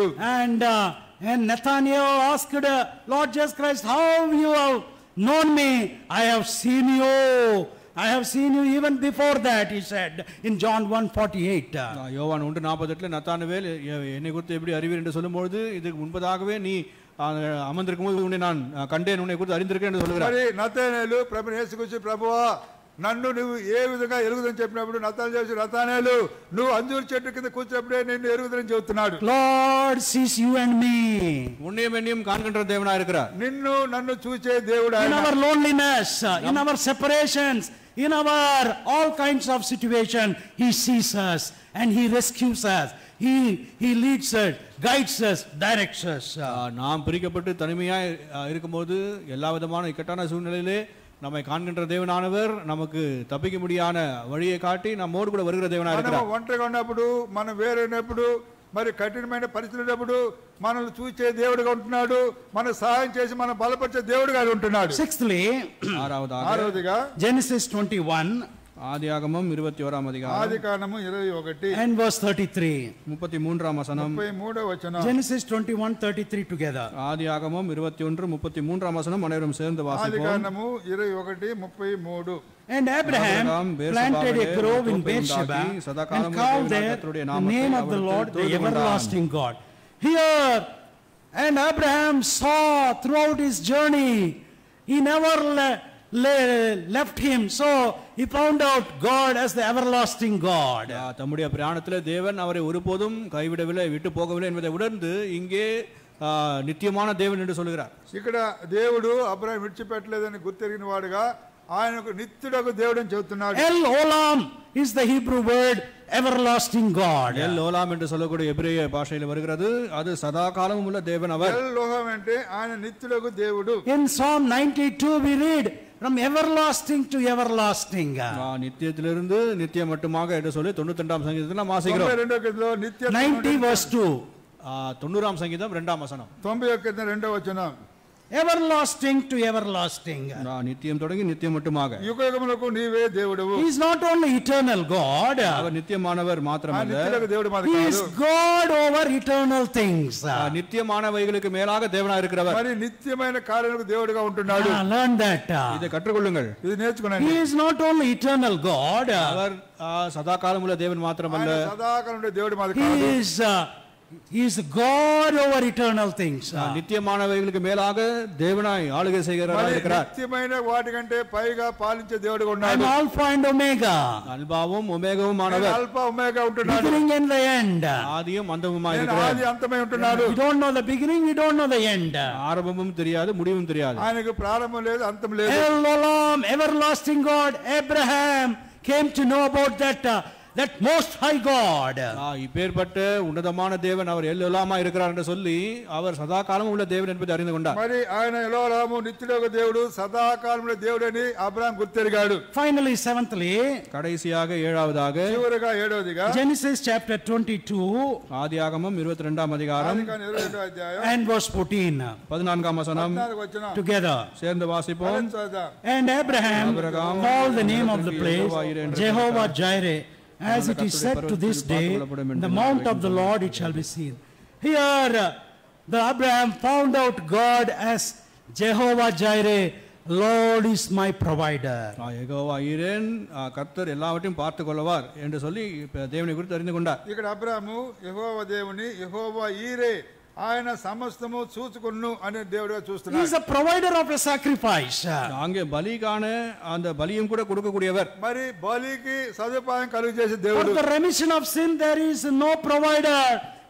And Nathanael asked Lord Jesus Christ, how you have known me? I have seen you. I have seen you even before that, he said in John 1:48. யோவான் 1:48 நத்தானுவேல் என்னை குறித்து எப்படி அறிவீர் என்று சொல்லும்போது இதுக்கு முன்பதாகவே நீ அமர்ந்திருக்கும் போது உன்னை நான் கண்டேன், உன்னை குறித்து அறிந்திருக்கேன் என்று சொல்கிறார். మరి నతనేలు ప్రభుని యేసు గురించి ప్రభువా నన్ను నువ్వు ఏ విధంగా ఎరుగుదని చెప్పినప్పుడు నతాలు చేసి నతానేలు నువ్వు అంజూరు చెట్టు కింద కూర్చున్నప్పుడే నిన్ను ఎరుగుదని చెబుతున్నాడు. Lord sees you and me. உன்னையும் என்னையும் காண்கின்ற தேவனா இருக்கிறார். నిన్ను నన్ను చూచే దేవుడు In ఆయన. our loneliness, in our separations, in our all kinds of situation, He sees us and He rescues us. He leads us, guides us, directs us. நாம் பிரிக்கப்பட்டு தனிமையாய் இருக்கும்போது எல்லா விதமான இக்கட்டான சூழ்நிலையிலே நம்மை காண்கின்ற தேவனானவர் நமக்கு தப்பிக்க முடியாத வழியை காட்டி நம்மோடு கூட வருகிற தேவனா இருக்கிறார். మనం ఒంటరిగా ఉన్నప్పుడు మనం వేరైనప్పుడు మరి కఠినమైన పరిస్థితులప్పుడు మనల్ని చూచే దేవుడిగా ఉంటున్నాడు. మన సహాయం చేసి మనం బలపరిచే దేవుడిగా ఉంటున్నాడు. Sixthly, ఆరవదిగా Genesis 21 ஆதியாகமம் 21ஆம் அதிகாரம் ఆదికాండము 21 and verse 33. 33ஆம் வசனம். 33వ వచనం. Genesis 21:33 together. ஆதியாகமம் 21 33ஆம் வசனம் அனைவரும் சேர்ந்து வாசிப்போம். ఆదికాండము 21:33. And Abraham planted a grove in Beersheba and called there the name of the Lord, the everlasting God. Here, and Abraham saw throughout his journey, he never left him, so he found out God as the everlasting God. தம்முடைய பிரயாணத்திலே தேவன் அவரை ஒருபோதும் கைவிடவில்லை, விட்டு போகவில்லை என்பதை உணர்ந்து இங்கே నిత్యமான தேவன் என்று சொல்கிறார். ఇక్కడ దేవుడు అబ్రహాం విడిచిపెట్టలేదని గుర్తెరిగిన వాడుగా ఆయనకు నిత్యుడకు దేవుడు అని చెబుతున్నాడు. El Olam is the Hebrew word everlasting God. El Olam என்று சொல்லக்கூடிய எபிரேய பாஷையில் வருகிறது. அது சதா காலமும் உள்ள தேவன் அவர். El Olam అంటే ఆయన నిత్యుడకు దేవుడు. In Psalm 92 we read from everlasting to everlasting. நித்தியத்திலிருந்து நித்தியம் மட்டுமாக என்று சொல்லி 92ஆம் சங்கீதத்தில் நாம் வாசிக்கிறோம். 90 verse 2. 90ஆம் சங்கீதம் 2ஆம் வசனம். 91 వచనం. Everlasting to everlasting. நித்தியம் தொடங்கி நித்தியம் மட்டுமாக. యుగయుగములకు నీవే దేవుడవు. He is not only eternal God. அவர் நித்தியமானவர் மாத்திரமல்ல, నిత్యుడకు దేవుడు మాత్రమే He కాదు. is God over eternal things. நித்தியமானவைகளுக்கு மேலாக தேவனாய் இருக்கிறவர். మరి నిత్యమైన కార్యాలకు దేవుడిగా ఉంటున్నాడు. Learn that. இதை கற்றுக்கொள்ளுங்கள். ఇది నేర్చుకోండి. He is not only eternal God. அவர் சதா காலமுள்ள தேவன் மாத்திரமல்ல, ఆయన సదాకాలం ఉండే దేవుడు మాత్రమే కాదు. He is God over eternal things. நித்தியமானவைகளுக்கு மேலாக தேவனாய் ஆளுகை செய்கிறவராய் இருக்கிறார். నిత్యమైన వాటికంటే పైగా పాలించే దేవుడిగా ఉన్నాడు. And Alpha and Omega. అల్ఫాவும் ఒమేగాவும் ఆనவர். అల్ఫా ఒమేగా ఉంటున్నాడు. Beginning and the end. ஆதியும் அந்தமுமாய் ఆయన இருக்கிறார். ఆది అంతమై ఉంటున్నాడు. We don't know the beginning, we don't know the end. ஆரம்பமும் தெரியாது, முடிவும் தெரியாது. ఆయనకు ప్రారంభం లేదు, అంతం లేదు. El Olam, everlasting God. Abraham came to know about that most high God. இப்பேற்பட்ட உன்னதமான தேவன் அவர் எல்லோலாமா இருக்கிறார் என்று சொல்லி அவர் சதா காலமும் உள்ள தேவன் என்பதை அறிந்து கொண்டார். మరి ఆయన ఎలోలాము నిత్యుడొక దేవుడు, సదాకాలముల దేవుడని అబ్రహాం గుర్తెరిగాడు. Finally, seventhly, கடைசியாக ஏழாவதாக చివరగా ఏడవదిగా Genesis chapter 22 ஆதியாகமம் 22ஆம் அதிகாரம் 22వ అధ్యాయం and verse 14. 14ஆம் வசனம் 14వ వచనం. Together. சேர்ந்து வாசிப்போம். And Abraham called the name of the place Jehovah Jireh, as it is said to this day, the mount of the Lord it shall be seen. Here the Abraham found out God as Jehovah Jireh, Lord is my provider. Jehovah ஈரேன், கர்த்தர் எல்லாவற்றையும் பார்த்துக் கொள்வார் என்று சொல்லி தேவனை குறித்து அறிந்து கொண்டார். ఇక్కడ అబ్రహాము యెహోవా దేవుని యెహోవా ఈరే ఆయన సమస్తము చూసుకొను అనే దేవుడిగా He చూస్తున్నాడు. is a provider of a sacrifice. அங்கே பலிக்கான அந்த பலியும் கூட கொடுக்கக்கூடியவர். మరి బలికి సదుపాయం కలుగు చేసే For దేవుడు. the remission of sin there is no provider.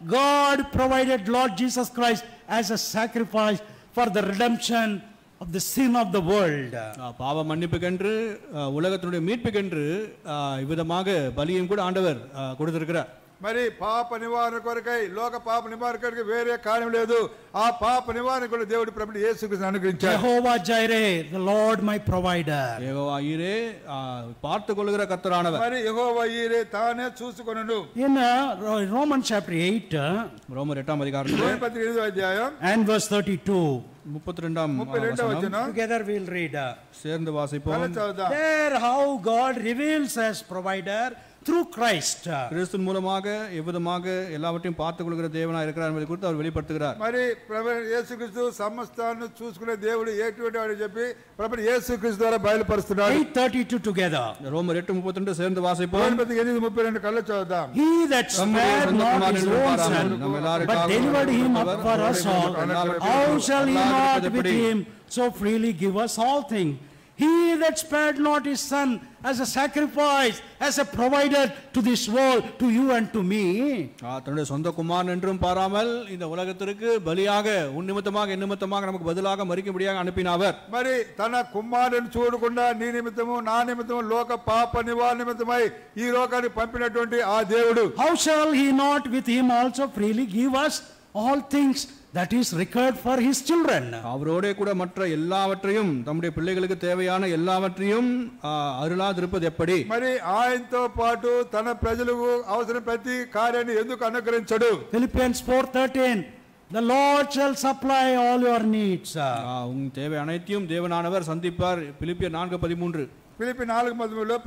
God provided Lord Jesus Christ as a sacrifice for the redemption of the sin of the world. பாவ மன்னிப்புக்கென்று உலகத்தினுடைய மீட்புக்கென்று இவ்விதமாக பலியும் கூட ஆண்டவர் கொடுத்திருக்கிறார். మరి పాప నివారణ కొరకై లోక పాప నివారణ కొరకై వేరే కార్యం లేదు. ఆ పాప నివారణ కొరకు దేవుడు ప్రభువు యేసుక్రీస్తును అనుగ్రహించాడు. Jehovah Jireh, the Lord my provider. Jehovah ஈரே, பார்த்துக் கொள்கிற கர்த்தரானவர். మరి యెహోవా ఈరే తానే చూసుకొనును. In Romans chapter 8 ரோமர் 8ஆம் அதிகாரம் రోమా పత్రిక 8వ అధ్యాయం and verse 32, 32ஆம் 32వ வசனம் వచనం. together we'll read. சேர்ந்து வாசிப்போம். చదువుదాం. There how God reveals as provider through Christ. கிறிஸ்து மூலமாக எவ்விதமாக எல்லாவற்றையும் பார்த்துக் கொள்கிற தேவனாய் இருக்கிறார் என்பதை குறித்து அவர் வெளிப்படுத்துகிறார். మరి ప్రభు యేసుక్రీస్తు సమస్తాన్ని చూసుకునే దేవుడు ఎటువంటి వాడు చెప్పి ప్రభు యేసుక్రీస్తు ద్వారా బయలుపరుస్తున్నాడు. 8:32 together. ரோமர் 8:32 சேர்ந்து வாசிப்போம். రోమా పత్రిక 8:32 కళ్ళ చదువుదాం. He that spared not his own son, but delivered him up for us all, how shall he not with him so freely give us all things? He that spared not his son as a sacrifice, as a provider to this world, to you and to me. தன்னுடைய சொந்த குமாரன் என்றும் பாராமல் இந்த உலகத்திற்கு பலியாக உன் நிமித்தமாக என் நிமித்தமாக நமக்கு பதிலாக மரிக்கும்படியாக அனுப்பின அவர். మరి తన కుమారుని చూడకుండా నీ నిమిత్తము నా నిమిత్తము లోక పాప నివారణ నిమిత్తమై ఈ లోకానికి పంపినటువంటి ఆ దేవుడు How shall he not with him also freely give us all things that is required for his children? அவரோடே கூட மற்ற எல்லாவற்றையும் தம்முடைய பிள்ளைகளுக்கு தேவையான எல்லாவற்றையும் அருளாதிருப்பது எப்படி? మరి ఆయనతో పాటు తన ప్రజలకు అవసరం ప్రతి కార్యాన్ని ఎందుకు అనుగ్రహించడు? Philippians 4:13, the Lord shall supply all your needs. உன் தேவை அனைத்தையும் தேவனானவர் சந்திப்பார். பிலிப்பியர் 4:13. ఫిలిప్పీ 4:13లో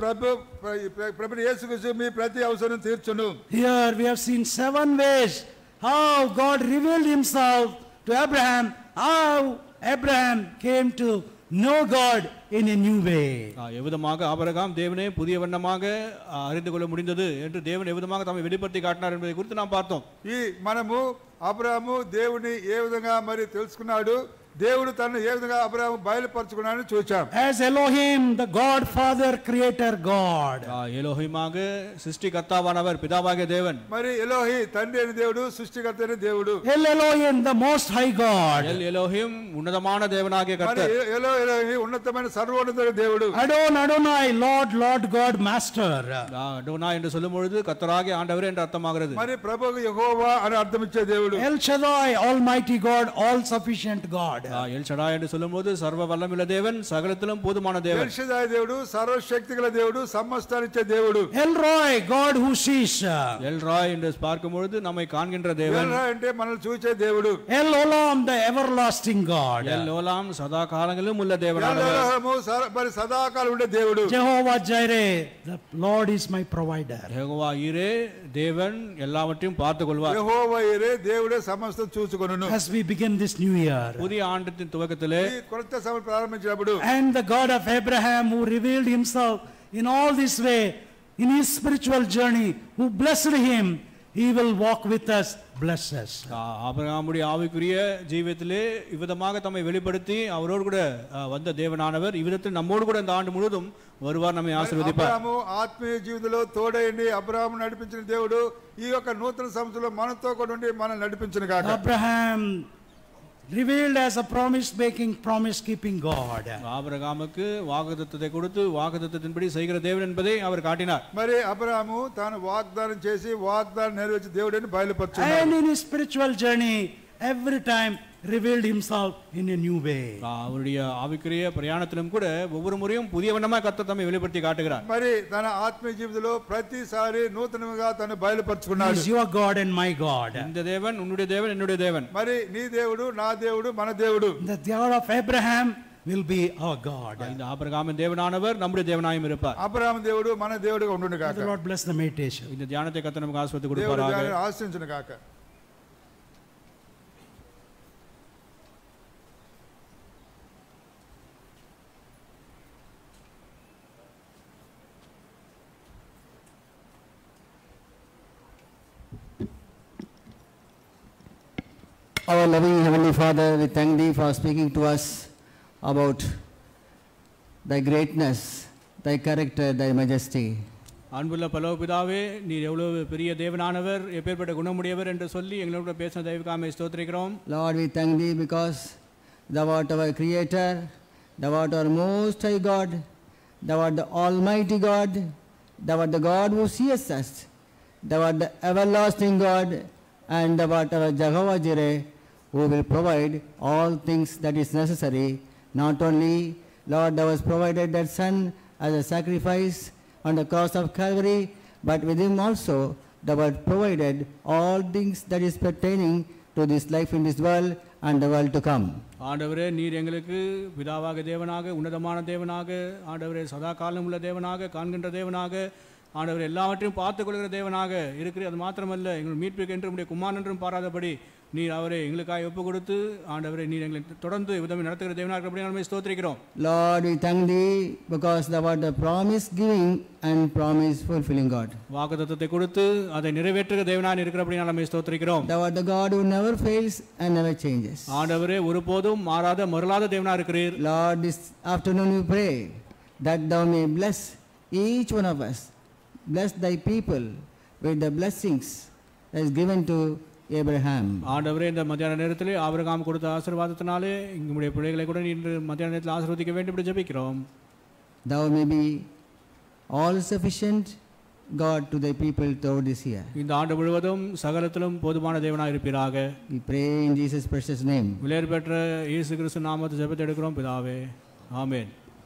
ప్రభు యేసుక్రీస్తు మీ ప్రతి అవసరం తీర్చును. Here we have seen 7 ways how God revealed himself to Abraham, how Abraham came to know God in a new way. எவ்விதமாக ஆபிரகாம் தேவனை புதிய வண்ணமாக அறிந்து கொள்ள முடிந்தது என்று தேவன் எவ்விதமாக தம்மை வெளிப்படுத்தி காட்டினார் என்பதை குறித்து நாம் பார்த்தோம். ఈ మనము అబ్రాహాము దేవుని ఏ విధంగా మరి తెలుసుకున్నాడు, దేవుడు తనను ఏ విధంగా అబ్రాహాము బయలుపరచుకున్నాడని చూచాం. As Elohim, the God Father, creator God. ఎలోహిమాగ సృష్టికర్తావానவர் పితావాగే Devan. మరి ఎలోహి తండ్రి అయిన దేవుడు, సృష్టికర్త అయిన దేవుడు. El Elohim, the most high God. El Elohim ఉన్నతమైన దేవునాగే కర్తర్. మరి ఎలోహి ఉన్నతమైన సర్వోన్నత దేవుడు. Adonai, Lord God, Master. అడోనాయ్ என்று சொல்லும் பொழுது கர்த்தராகிய ஆண்டவர் என்று அர்த்தமாகிறது. మరి ప్రభువు యెహోవా అని అర్థం ఇచ్చే దేవుడు. El Shaddai, Almighty God, all sufficient God. El Shaddai என்று சொல்லும்போது சர்வ வல்லமையுள்ள தேவன், சகலத்திலும் போதுமான தேவன். எல் ஷடாய் దేవుడు, సర్వశక్తిగల దేవుడు, సమస్తాన్నిచ్చే దేవుడు. El Roy, God who sees. El Roi என்று பார்க்கும் பொழுது நம்மை காண்கின்ற தேவன். ఎల్ రాయ్ అంటే మనల్ని చూసే దేవుడు. El Olam, the everlasting God. El Olam சதா காலங்களிலும் உள்ள தேவனானவர். ఎల్ ఓలాము మరి సదాకాలం ఉండే దేవుడు. Jehovah Jireh, the Lord is my provider. Jehovah ஈரே தேவன் எல்லாவற்றையும் பார்த்துக் கொள்வார். యెహోవా ఈరే దేవుడే సమస్తం చూసుకొనును. As we begin this new year, புதிய ஆண்டத்தின் துவக்கத்திலே ఈ కొత్త సంవత్సరం ప్రారంభించినప్పుడు and the God of Abraham who revealed himself in all this way in his spiritual journey, who blessed him, he will walk with us, bless us. ஆபிரகாமுடைய ஆவிக்குரிய ஜீவியத்திலே இவ்விதமாக தம்மை வெளிப்படுத்தி அவரோடு கூட வந்த தேவனானவர் இவ்விதத்தில் நம்மோடு கூட இந்த ஆண்டு முழுவதும் வருவார், நம்மை ஆசீர்வதிப்பார். అబ్రాహాము ఆత్మీయ జీవితంలో తోడైండి అబ్రాహాము నడిపించిన దేవుడు ఈ యొక్క నూతన సంవత్సరంలో మనతో కూడా ఉండి మనల్ని నడిపించును గాక. Abraham revealed as a promise keeping God. ஆபிரகாமுக்கு வாக்குத்தத்தத்தை கொடுத்து வாக்குத்தத்தத்தின்படி செய்கிற தேவன் என்பதை அவர் காட்டினார். మరి అబ్రాహాము తాను వాగ్దానం చేసి వాగ్దానం నెరవేర్చే దేవుడని బయలుపరిచాడు. And in his spiritual journey, every time revealed himself in a new way. அவருடைய ஆவிக்குரிய பிரயாணத்திலும் கூட ஒவ்வொரு முறையும் புதிய வண்ணமாக கர்த்தர் தம்மை வெளிப்படுத்தி காட்டுகிறார். మరి తన ఆత్మీయ జీవితంలో ప్రతిసారి నూతనంగా తను బయలుపరుచుకున్నాడు. He is your God and my God. இந்த தேவன் உன்னுடைய தேவன் என்னுடைய தேவன். మరి నీ దేవుడు నా దేవుడు మన దేవుడు. The God of Abraham will be our God. இந்த ஆபிரகாமின் தேவனானவர் நம்முடைய தேவனாயும் இருப்பார். అబ్రాహాము దేవుడు మన దేవుడుగా ఉండును గాక. The Lord bless the meditation. இந்த தியானத்தை கர்த்தர் நமக்கு ஆசீர்வாதம் దేవుడు கொடுப்பாராக. దానిని ఆశీర్వదించును గాక. Our loving Heavenly Father, we thank Thee for speaking to us about Thy greatness, Thy character, Thy majesty. அன்புள்ள பரலோக பிதாவே, நீர் எவ்வளவு பெரிய தேவனானவர், எப்பேற்பட்ட குணமுடையவர் என்று சொல்லி எங்களோட பேசின தயவுக்காக ஸ்தோத்திரிக்கிறோம். Lord, we thank Thee because Thou art our Creator, Thou art our Most High God, Thou art the Almighty God, Thou art the God who sees us, Thou art the everlasting God, and Thou art our Jehovah Jireh, who will provide all things that is necessary. Not only, Lord, Thou hast provided that Son as a sacrifice on the cross of Calvary, but with Him also Thou hast provided all things that is pertaining to this life in this world and the world to come. ஆண்டவரே, நீர் எங்களுக்கு பிதாவாக தேவனாக, உன்னதமான தேவனாக, ஆண்டவரே சதா காலம் உள்ள தேவனாக, காண்கின்ற தேவனாக, ஆண்டவர் எல்லாவற்றையும் பார்த்துக் கொள்கிற தேவனாக இருக்கிறது. அது மாத்திரமல்ல, எங்கள் மீட்புக்கு என்று உடைய குமாரன் என்றும் பாராதபடி நீர் அவரை எங்களுக்காக ஒப்பு கொடுத்து ஆண்டவரை நீர் எங்களை தொடர்ந்து விதமே நடத்துகிற தேவனாக இருக்கிறபடி நாங்கள் ஸ்தோத்திரிக்கிறோம். Lord, we thank thee because thou art the promise giving and promise fulfilling God. வாக்குத்தத்தத்தை கொடுத்து அதை நிறைவேற்றுகிற தேவனாக இருக்கிறபடி நாங்கள் ஸ்தோத்திரிக்கிறோம். Thou art the God who never fails and never changes. ஆண்டவரே ஒருபோதும் மாறாத மறுலாத தேவனாக இருக்கிறீர். Lord, this afternoon we pray that thou may bless each one of us. Bless thy people with the blessings that is given to Abraham. ஆண்டவரே இந்த மத்தியான நேரத்திலே Abraham கொடுத்த ஆசீர்வாதத்தினாலே எங்களுடைய பிள்ளைகளை கூட இன்று மத்தியான நேரத்தில் ஆசீர்வதிக்க வேண்டும் என்று ஜெபிக்கிறோம். Thou may be all sufficient God to thy people throughout this year. இந்த ஆண்டு முழுவதும் சகலத்திலும் போதுமான தேவனாக இருப்பீராக. We pray in Jesus' precious name. விலையேற பெற்ற இயேசு கிறிஸ்து நாமத்தில் ஜெபத்தை எடுக்கிறோம் பிதாவே. ஆமென்.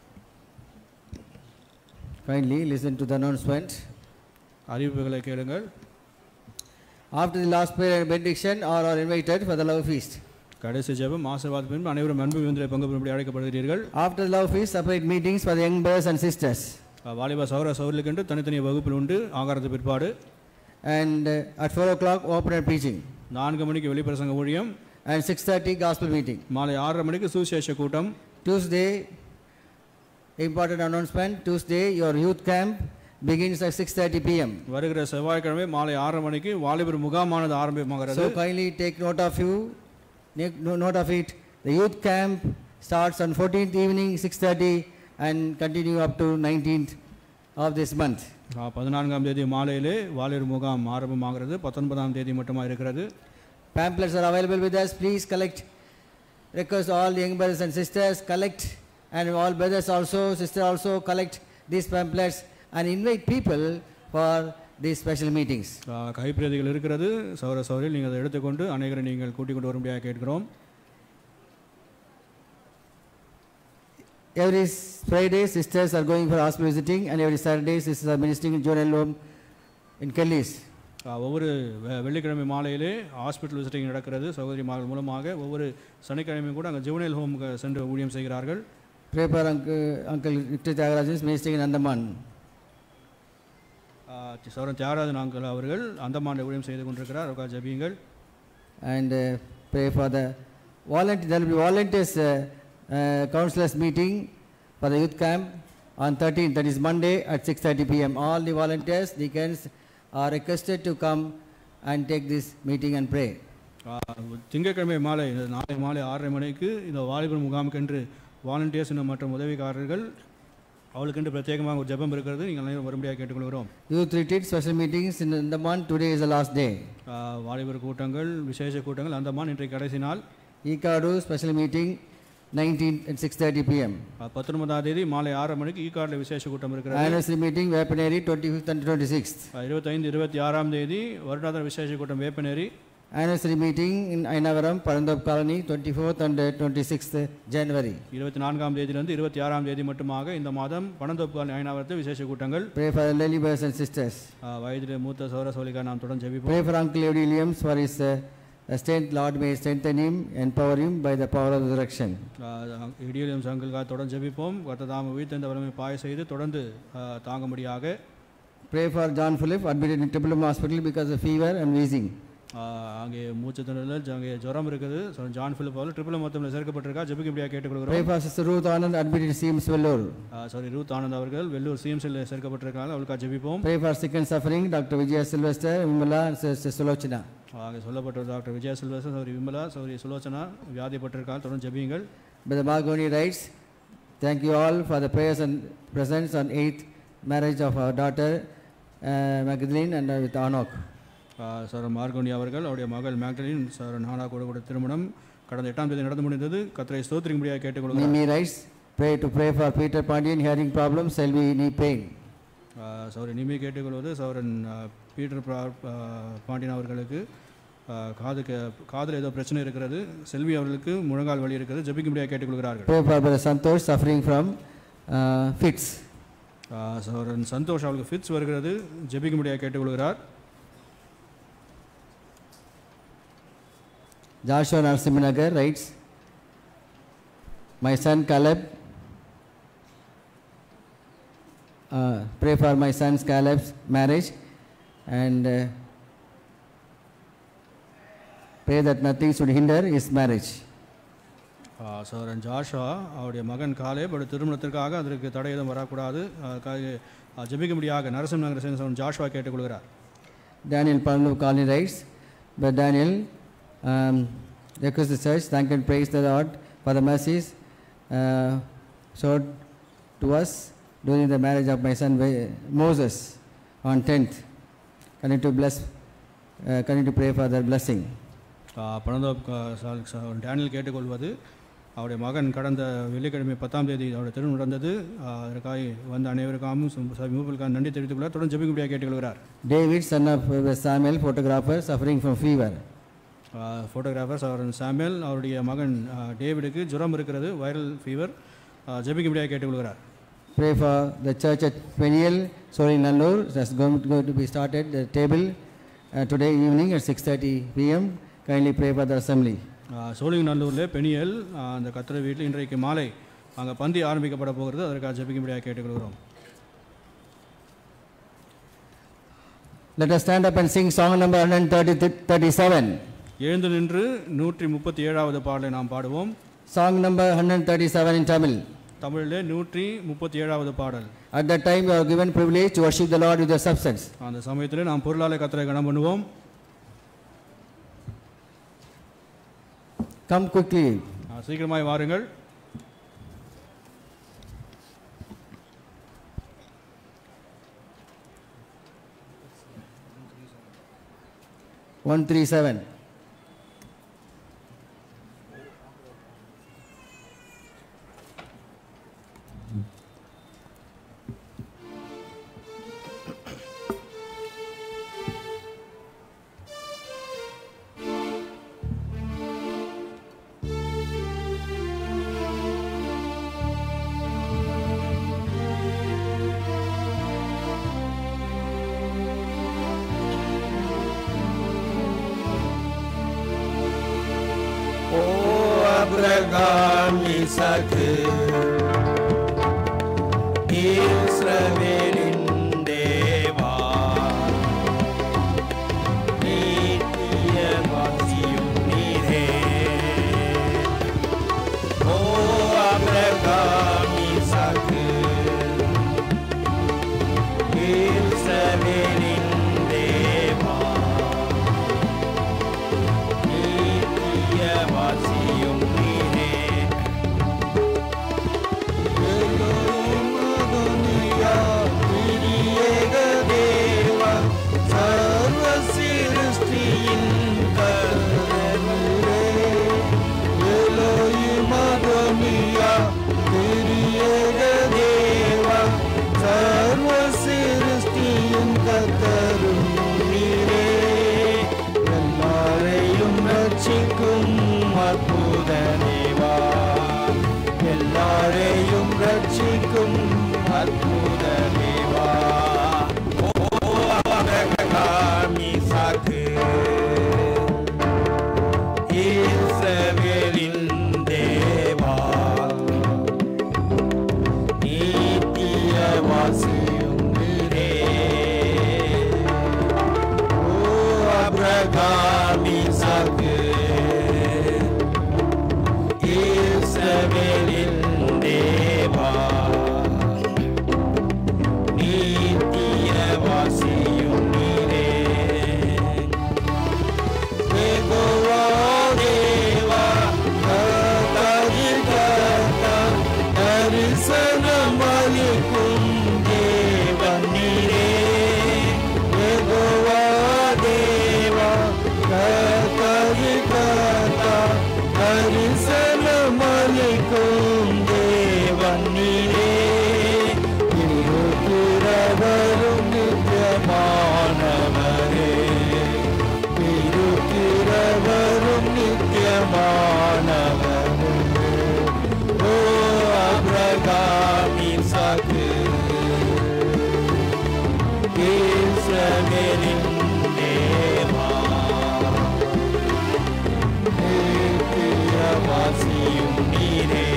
Kindly listen to the announcement. அறிவிப்புகளை கேளுங்கள். After the last prayer and benediction, all are invited for the love feast. கடைசி ஜெபம் ஆசீர்வாத பின்பு அனைவரும் அன்பு விருந்திலே பங்கு பெறும்படி அழைக்கப்படுகிறீர்கள். After the love feast, separate meetings for the young brothers and sisters. வாலிப சகோதர சகோதரிகளுக்கு தனித்தனி வகுப்பில் உண்டு ஆகாரத்து பிற்பாடு. And at 4 o'clock, open and preaching. 4 மணிக்கு வெளிப்பிரசங்க ஊழியம். And 6:30, gospel meeting. மாலை 6:30 மணிக்கு சுவிசேஷ கூட்டம். Tuesday, important announcement, Tuesday, your youth camp begins at 6:30 p.m. வருகிற செவ்வாய்க்கிழமை மாலை 6:30 மணிக்கு வாலிபர் முகாமானது ஆரம்பமாகிறது. So kindly take note of it. The youth camp starts on 14th evening 6:30 and continue up to 19th of this month. 14ஆம் தேதி மாலையிலே வாலிபர் முகாம் ஆரம்பமாகிறது. 19ஆம் தேதி மட்டுமா இருக்கிறது. Pamphlets are available with us. Please collect. Request all the young brothers and sisters collect, and all brothers also, sisters also collect these pamphlets and invite people for these special meetings. கைப்பிரதிகள் இருக்கிறது. சகோதர சகோதரிகள் நீங்கள் அதை எடுத்துக்கொண்டு அநேகரை நீங்கள் கூட்டிக் கொண்டு வரும்படியாக கேட்கிறோம். Every Friday sisters are going for hospital visiting, and every Saturday sisters are ministering in Juvenile home in Kelly's. ஒவ்வொரு வெள்ளிக்கிழமை மாலையிலே ஹாஸ்பிட்டல் விசிட்டிங் நடக்கிறது சகோதரிமார்கள் மூலமாக. ஒவ்வொரு சனிக்கிழமையும் கூட அங்கே ஜுவனைல் ஹோமுக்கு சென்று ஊழியம் செய்கிறார்கள். Pray for Uncle Victor Tyagarajan is ministering in Andaman. சௌரன் தியாகராஜன் அங்கிள் அவர்கள் அந்தமானில் ஊழியம் செய்து கொண்டிருக்கிறார். அவருக்காக ஜெபியுங்கள். And pray for the volunteers. There will be volunteers counselors meeting for the youth camp on 13th, that is Monday at 6:30 p.m. All the volunteers, deacons are requested to come and take this meeting and pray. திங்கட்கிழமை மாலை நாளை மாலை 6:30 மணிக்கு இந்த வாலிபர் முகாமுக்கென்று volunteers மற்றும் உதவிக்காரர்கள் அவளுக்கென்று பிரத்யேகமாக ஒரு ஜெபம் இருக்கிறது. நீங்கள் அனைவரும் வரும்படியாக கேட்டுக்கொள்கிறோம். Youth retreat special meetings in Andaman. Today is the last day. வாலிபர் கூட்டங்கள் விசேஷ கூட்டங்கள் அந்தமான் இன்றைக்கு கடைசி நாள். Ikadu special meeting 19th at 6:30 p.m. 19ஆம் தேதி மாலை 6:30 மணிக்கு ஈகார்ல விசேஷ கூட்டம் இருக்கிறது. Anniversary meeting Vepaneri 25th and 26th. 25 26ஆம் தேதி வருடாந்திர விசேஷ கூட்டம் வேப்பனேரி. Anniversary meeting in Ainavaram Parandap Colony 24th and 26th January. 24ஆம் தேதியிலிருந்து 26ஆம் தேதி மட்டுமாக இந்த மாதம் பனந்தோப்பு காலனி ஐனாவரத்தில் விசேஷ கூட்டங்கள். Pray for elderly brothers and sisters. வயதிலே மூத்த சகோதர சகோதரிகளுக்காக நாம் தொடர்ந்து ஜெபிப்போம். Pray for Uncle Eddie Williams for his strength. Lord may strengthen him, empower him by the power of resurrection. இடியலியம் சங்கல்காக தொடர்ந்து ஜெபிப்போம். கர்த்ததாம் உயிர்த்தெழுந்த வல்லமை பாய செய்து தொடர்ந்து தாங்கும்படியாக. Pray for John Philip, admitted in Triple M Hospital because of fever and wheezing. அங்கே மூச்சு திணறல், அங்கே ஜுரம் இருக்குது. ஜான் பிலிப் அவர்கள் ட்ரிபிள் மொத்தமில் சேர்க்கப்பட்டிருக்கா. ஜெபிக்கும்படியாக கேட்டுக்கொள்கிறோம். Pray for Sister Ruth Anand, admitted in CMS Vellore. Ruth Anand அவர்கள் வெள்ளூர் சிஎம்சியில் சேர்க்கப்பட்டிருக்காங்க. அவளுக்காக ஜெபிப்போம். Pray for sick and suffering Dr. Vijaya Sylvester, Vimala and Sister Sulochana. அங்கே சொல்லப்பட்ட டாக்டர் விஜயா சில்வசன், சௌரி விமலா, சௌரி சுலோச்சனா வியாதிப்பட்டிருக்காங்க. தொடர்ந்து ஜெபியுங்கள். Brother Margoni writes, thank you all for the prayers and presence on 8th marriage of our daughter Magdalene and with Anok. Sir Marconi அவர்கள் அவருடைய மகள் மேக்டலின் சார் நானா கூட திருமணம் கடந்த 8ஆம் தேதி நடந்து முடிந்தது. கர்த்தரை ஸ்தோத்திரிக்கும்படியாக கேட்டுக்கொள்கிறோம். Mimi writes, pray for Peter Pandian, hearing problems, Selvi knee pain. சௌரி நிமி கேட்டுக்கொள்வது சௌரன் பீட்டர் பாண்டியன் அவர்களுக்கு காதில் ஏதோ பிரச்சனை இருக்கிறது. செல்வி அவர்களுக்கு முழங்கால் வலி இருக்கிறது. ஜெபிக்கும்படியாக கேட்டுக்கொள்கிறார்கள். Pray for Brother Santosh, suffering from fits. Sauran Santhosh அவர்களுக்கு ஃபிட்ஸ் வருகிறது. ஜெபிக்கும்படியாக கேட்டுக்கொள்கிறார். Joshua Narsimanagar writes, my son Caleb, pray for my son's Caleb's marriage and Pray that nothing should hinder his marriage. சகோதரன் ஜாஷுவா அவருடைய மகன் காலேப் அவருடைய திருமணத்திற்காக அதற்கு தடை எதுவும் வரக்கூடாது அதுக்காக ஜெபிக்கும்படியாக நரசிம்மநகரை சேர்ந்த சகோதரன் ஜாஷுவா கேட்டுக்கொள்கிறார். Daniel Parnu Colony writes, but Daniel requests the church, thank and praise the Lord for the mercies showed to us during the marriage of my son Moses on 10th. Continue to pray for their blessing. Daniel கேட்டுக்கொள்வது அவருடைய மகன் கடந்த வெள்ளிக்கிழமை 10ஆம் தேதி அவருடைய திருமணம் நடந்தது. அதற்காக வந்த அனைவருக்காகவும் மூப்பலுக்காக நன்றி தெரிவித்துக் கொள்கிறார். தொடர்ந்து ஜெபிக்கும்படியாக கேட்டுக்கொள்கிறார். David, son of Samuel, photographer, suffering from fever. Photographer சகோதரன் சாமுவேல் அவருடைய மகன் டேவிடுக்கு ஜுரம் இருக்கிறது, வைரல் ஃபீவர். ஜெபிக்கும்படியாக கேட்டுக்கொள்கிறார். Pray for the church at Peniel, Sorin Nallur. That's going to be started the table today evening at 6:30 p.m. Kindly pray for the assembly. சோழிங் நல்லூரில் பெனியல் அந்த கத்திர வீட்டில் இன்றைக்கு மாலை அங்கே பந்தி ஆரம்பிக்கப்பட போகிறது. அதற்காக ஜெபிக்கும்படியாக கேட்டுக்கொள்கிறோம். Let us stand up and sing song number 137. எழுந்து நின்று 137வது பாடலை நாம் பாடுவோம். Song number 137 in Tamil. தமிழிலே 137வது பாடல். At that time you are given privilege to worship the Lord with your substance. அந்த சமயத்திலே நாம் பொருளாலே கர்த்தரை கனம் பண்ணுவோம். Come quickly. சீக்கிரமாய் வாருங்கள். One 137. Abraham, Isaac, Israelin Deva, Nitiyavasiyum Nire. O Abraham, Isaac, Israelin Deva, Nitiyavasiyum எல்லாரையும் ரட்சிக்கும் அற்புத தேவா. ஓ ஆபிரகாம், ஈசாக், இஸ்ரவேலின் தேவா, நித்தியவாசியும் நீரே. ஓ ஆபிரகாம், ஈசாக், இஸ்ரவேலின் தேவா, நித்தியவாசியும் நீரே. யெகோவா தேவா, கர்த்தரின் கர்த்தர், தரிசனமளிக்கும் தேவன் நீரே. யெகோவா தேவா, கர்த்தரின் கர்த்தர், தரிசனமளிக்கும் தேவன் நீரே. இருக்கிறவரும் நித்தியமானவரே, இருக்கிறவரும் நித்தியமானவரே. ஓ ஆபிரகாம், ஈசாக், இஸ்ரவேலின் தேவா, நித்தியவாசியும் நீரே.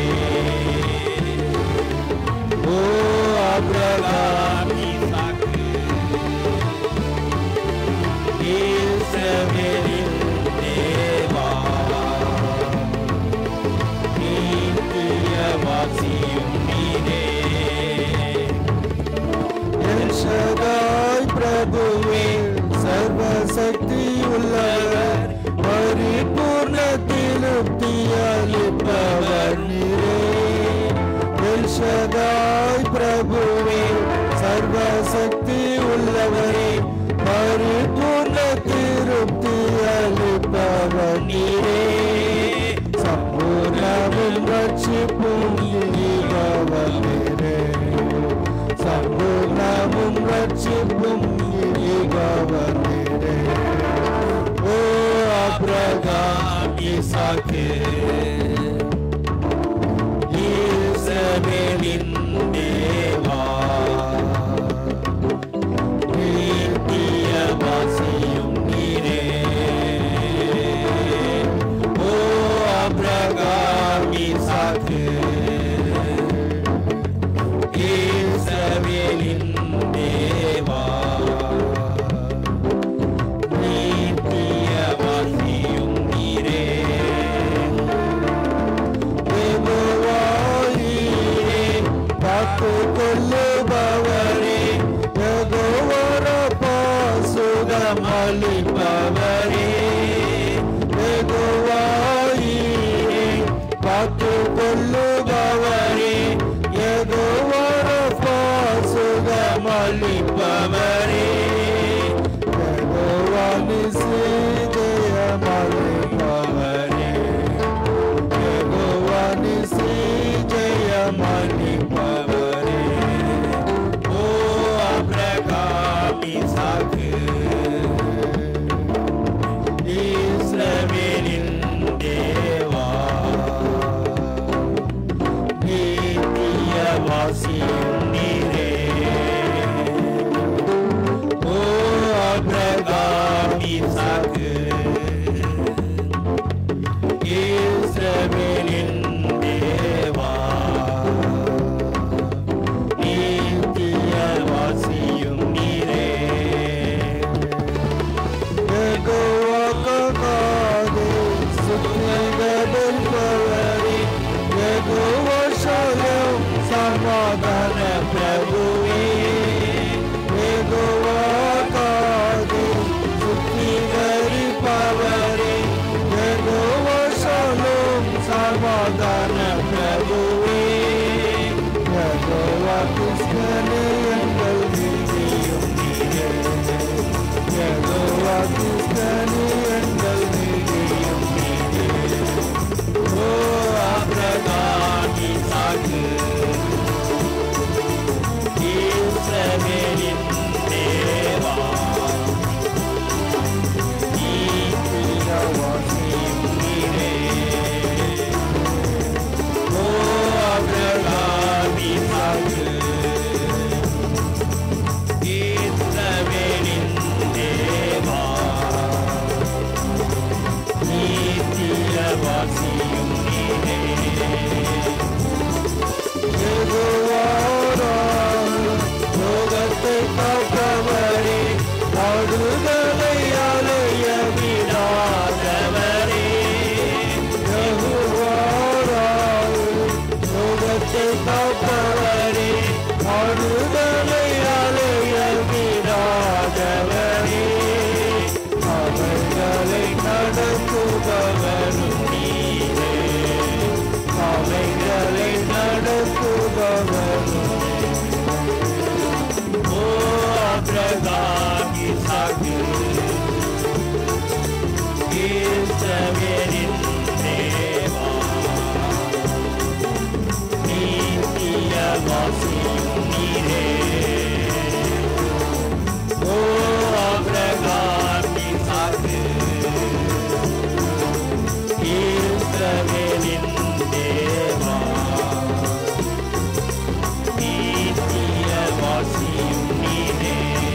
ஓ ஆபிரகாம், ஈசாக், இஸ்ரவேலின் தேவா, சர்வசக்தி உள்ளவரே, பரிபூர்ண திருப்தி அளிப்பவர் நீரே. சம்பூர்ணமும் ரட்சிப்பும் ஈகவர் நீரே. சம்பூர்ணமும் ரட்சிப்பும் ஈகவர் நீரே. ஓ ஆபிரகாம், ஈசாக்கு, இஸ்ரவேலின் தேவா, நித்தியவாசியும் நீரே. ஓ ஆபிரகாம், ஈசாக்கு, இஸ்ரவேலின் தேவா, நித்தியவாசியும் நீரே. காத்து கொள்ளுபவரே, யெகோவா சுகம் அளிப்பவரே. யெகோவா காத்து கொள்ளுபவரே, யெகோவா சுகம் அளிப்பவரே. யெகோவா நிசி ஜெயம் அளிப்பவரே. யெகோவா நிசி ஜெயம் அளிப்பவரே. ஓ ஆபிரகாம், ஈசாக்கு, இஸ்ரவேலின் தேவா, நித்தியவாசியும் நீரே. ஓ ஆபிரகாம், ஈசாக்கு, இஸ்ரவேலின் தேவா, நித்தியவாசியும் நீரே. யெகோவா ககாதே, சுத்திகரிப்பவரே. யெகோவா ஷாலோம், சமாதான பிரபுவே. யெகோவா காதே, சுத்திகரிப்பவரே. யெகோவா ஷாலோம், சமாதான பிரபுவே. யெகோவா கிருஷ்ணனே, எங்கள் நீதியும் நீரே. யெகோவா கிருஷ்ணனே, எங்கள் நீதியும் நீரே. ஓ ஆபிரகாம், ஈசாக்கு, இஸ்ரவேலின் தேவா, நித்தியவாசியும் நீரே. ஓ ஆபிரகாம், ஈசாக்கு, இஸ்ரவேலின் தேவா, நித்தியவாசியும் நீரே. யெகோவா லோகத்தை காப்பவரே, ஆடுதலை அலைய விடாதவரே. யெகோவா லோகத்தை காப்பவரே, ஆடுதலை அலைய விடாதவரே. அவைகளை நடத்துபவரும் நீரே. அவைகளை நடத்துபவரும் ஓ ஆபிரகாம், ஈசாக்கு, இஸ்ரவேலின் தேவா, நித்தியவாசியும் நீரே. ஓ ஆபிரகாம், ஈசாக்கு, இஸ்ரவேலின் தேவா, நித்தியவாசியும் நீரே.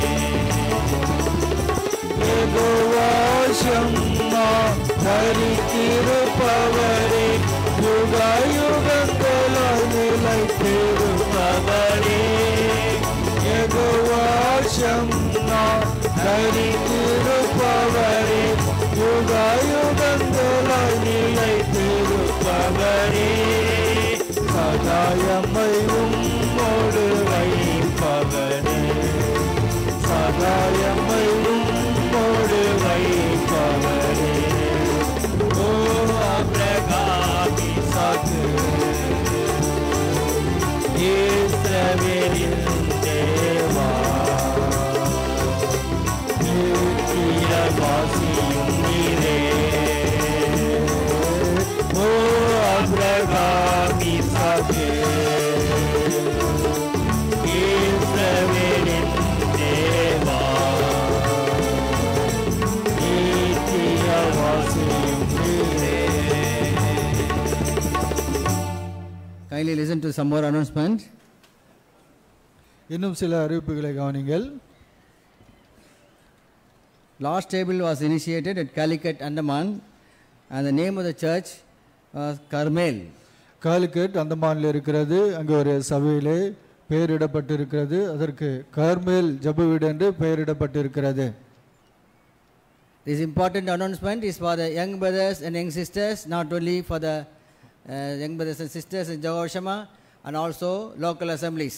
யெகோவா ஷம்மா, தரித்திருப்பவரே. யுகயுகங்களாய் நிலைத்திருப்பவரே. யெகோவா ஷம்மா, தரித்திருப்பவரே. யுகயுகங்களாய் நிலைத்திருப்பவரே. சகாயம்மை உம்மோடு வைப்பவரே. சகாயம்மை உம்மோடு வைப்பவரே. ஓ ஆபிரகாம், ஈசாக்கு, இஸ்ரவேலின் தேவா, Kindly listen to some more announcement. இன்னும் சில அறிவிப்புகளை கவனிங்கள். Last table was initiated at Calicut, Andaman, and the name of the church was Carmel. Calicut அந்தமானில் இருக்கிறது. அங்கே ஒரு சபையிலே பெயரிடப்பட்டிருக்கிறது. அதற்கு கர்மேல் ஜெப வீடு என்று பெயரிடப்பட்டிருக்கிறது. This important announcement is for the young brothers and young sisters, not only for the young brothers and sisters in Jehoshama and also local assemblies.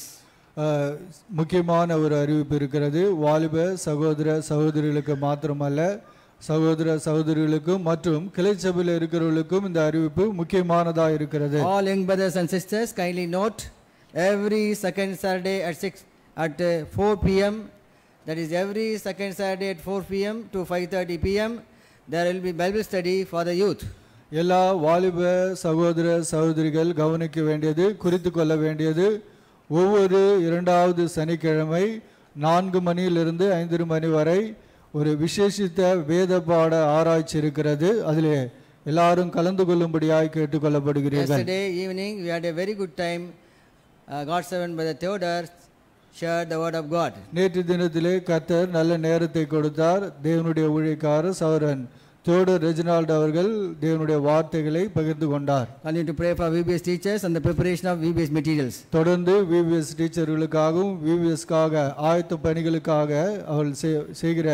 முக்கியமான ஒரு அறிவிப்பு இருக்கிறது. வாலிப சகோதர சகோதரிகளுக்கு மாத்திரமல்ல, சகோதர சகோதரிகளுக்கும் மற்றும் கிளை சபையில் இருக்கிறவர்களுக்கும் இந்த அறிவிப்பு முக்கியமானதாக இருக்கிறது. All young brothers and sisters, kindly note, every second Saturday at 4 p.m., that is every second Saturday at 4 p.m. to 5:30 p.m., there will be Bible study for the youth. எல்லா வாலிப சகோதர சகோதரிகள் கவனிக்க வேண்டியது, குறித்து கொள்ள வேண்டியது, ஒவ்வொரு இரண்டாவது சனிக்கிழமை 4 மணியிலிருந்து 5 மணி வரை ஒரு விசேஷித்த வேத பாட ஆராய்ச்சி இருக்கிறது. அதிலே எல்லாரும் கலந்து கொள்ளும்படியாய் கேட்டுக்கொள்ளப்படுகிறீர்கள். Yesterday evening we had a very good time. God's servant Brother Theodore shared the word of God. நேற்று தினத்திலே கர்த்தர் நல்ல நேரத்தை கொடுத்தார். தேவனுடைய ஊழியக்காரர் சகோதரன் தியோடர் ரெஜினால்ட் அவர்கள் தேவனுடைய வார்த்தைகளை பகிர்ந்து கொண்டார். Continue to pray for VBS teachers and the preparation of VBS materials. தொடர்ந்து VBS டீச்சர்களுக்காகவும் VBSக்காக ஆயத்த பணிகளுக்காக அவர்கள் செய்கிற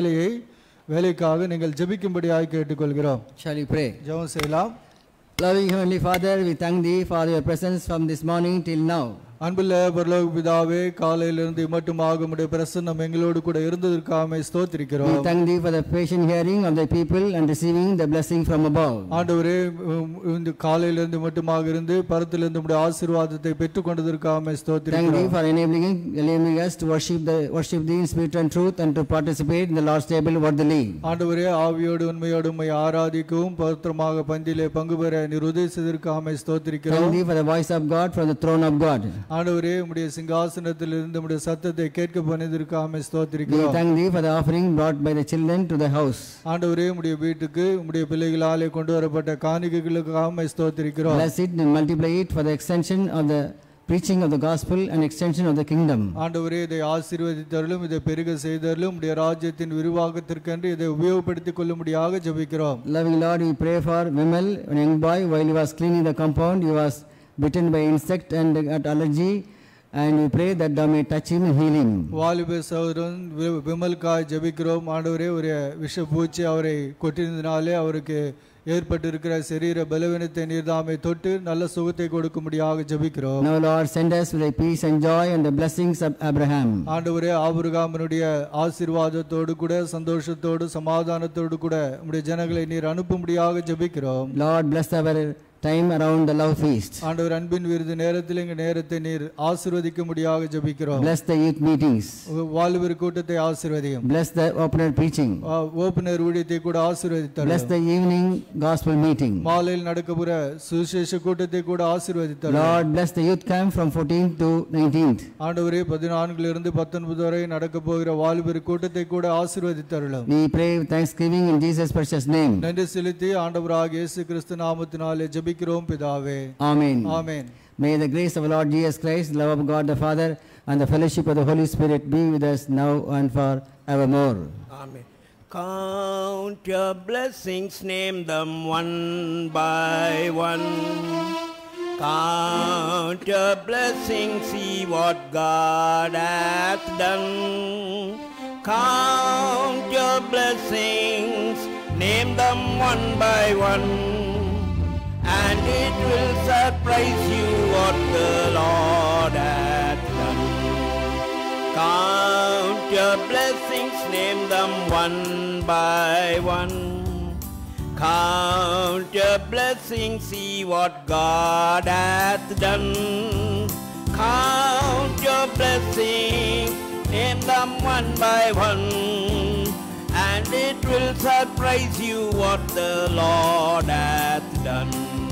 வேலைக்காக நீங்கள் ஜெபிக்கும்படியாய் கேட்டுக்கொள்கிறோம். Shall we pray? ஜெபம் செய்யலாம். Loving Heavenly Father, we thank Thee for Your presence from this morning till now. அன்புள்ள பரலோக பிதாவே, காலையிலிருந்து மட்டுமாக உம்முடைய பிரசன்னம் எங்களோடு கூட இருந்ததற்காக ஸ்தோத்திரிக்கிறோம். We thank Thee for the patient hearing of the people and receiving the blessing from above. ஆண்டவரே, இந்த காலையிலிருந்து மட்டுமாக இருந்து பரத்திலிருந்து உம்முடைய ஆசீர்வாதத்தை பெற்றுக்கொண்டதற்காக ஸ்தோத்திரிக்கிறோம். Thank Thee for enabling us to worship Thee in spirit and truth and to participate in the Lord's table worthily. ஆண்டவரே, ஆவியோடு உண்மையோடு உம்மை ஆராதிக்கவும் பவித்திரமாக பந்தியிலே பங்கு பெற நீர் உதவி செய்ததற்காக ஸ்தோத்திரிக்கிறோம். Thank Thee for the voice of God from the throne of God. ஆண்டவரே, உம்முடைய சிங்காசனத்தில் இருந்து உம்முடைய சத்தத்தை கேட்க பண்ணதற்காக We ஸ்தோத்திரிக்கிறோம். thank Thee for the offering brought by the children to the house. ஆண்டவரே, உம்முடைய வீட்டுக்கு உம்முடைய பிள்ளைகளாலே கொண்டு வரப்பட்ட காணிக்கைகளுக்காக ஸ்தோத்திரிக்கிறோம். Bless it and multiply it for the extension of the preaching of the gospel and extension of the kingdom. ஆண்டவரே, இதை ஆசீர்வதித்தருளும், இதை பெருக செய்தருளும், உம்முடைய ராஜ்யத்தின் விரிவாக்கத்திற்கென்று இதை உபயோகப்படுத்திக் கொள்ளும்படியாக ஜெபிக்கிறோம். Loving Lord, we pray for Vimal, a young boy, while he was cleaning the compound, he was bitten by insect and got allergy, and we pray that Thou may touch him and heal him. வாலிப சகோதரன் விமல்காய் ஜெபிக்கிறோம். ஆண்டவரே, ஒரு விஷப்பூச்சி அவரை கொட்டினதினாலே அவருக்கு ஏற்பட்டிருக்கிற சரீர பலவீனத்தை நீர்தாமை தொட்டு நல்ல சுகத்தை கொடுக்கும்படியாக ஜெபிக்கிறோம். Now Lord, send us with the peace and joy and the blessings of Abraham. ஆண்டவரே, ஆபிரகாமினுடைய ஆசீர்வாதத்தோடு கூட சந்தோஷத்தோடு சமாதானத்தோடு கூட உம்முடைய ஜனங்களை நீர் அனுப்பும்படியாக ஜெபிக்கிறோம். Lord, bless our time around the love feast. ஆண்டவர், அன்பின் விருது நேரத்தில் எங்கள் நேரத்தை நீர் ஆசீர்வதிக்கும்படியாக ஜெபிக்கிறோம். Bless the youth meetings. வாலிபர் கூட்டத்தை ஆசீர்வதியும். Bless the opener preaching. Opener ஊழியத்தை கூட ஆசீர்வதித்தார். Bless the evening gospel meeting. மாலையில் நடக்கப்புற சுவிசேஷ கூட்டத்தை கூட ஆசீர்வதித்தார். Lord, bless the youth camp from 14th to 19th. ஆண்டவரே, 14 இருந்து 19 வரை நடக்க போகிற வாலிபர் கூட்டத்தை கூட ஆசீர்வதித்தார்கள். We pray with thanksgiving in Jesus' precious name. நன்றி செலுத்தி ஆண்டவராகிய இயேசு கிறிஸ்து நாமத்தினாலே ஜெபிக்கிறோம் பிதாவே. Amen. Amen. May the grace of our Lord Jesus Christ, the love of God the Father, and the fellowship of the Holy Spirit be with us now and forevermore. Amen. Count your blessings, name them one by one. Count your blessings, see what God hath done. Count your blessings, name them one by one. And it will surprise you what the Lord hath done. Count your blessings, name them one by one. Count your blessings, see what God hath done. Count your blessings, name them one by one. And it will surprise you what the Lord hath done.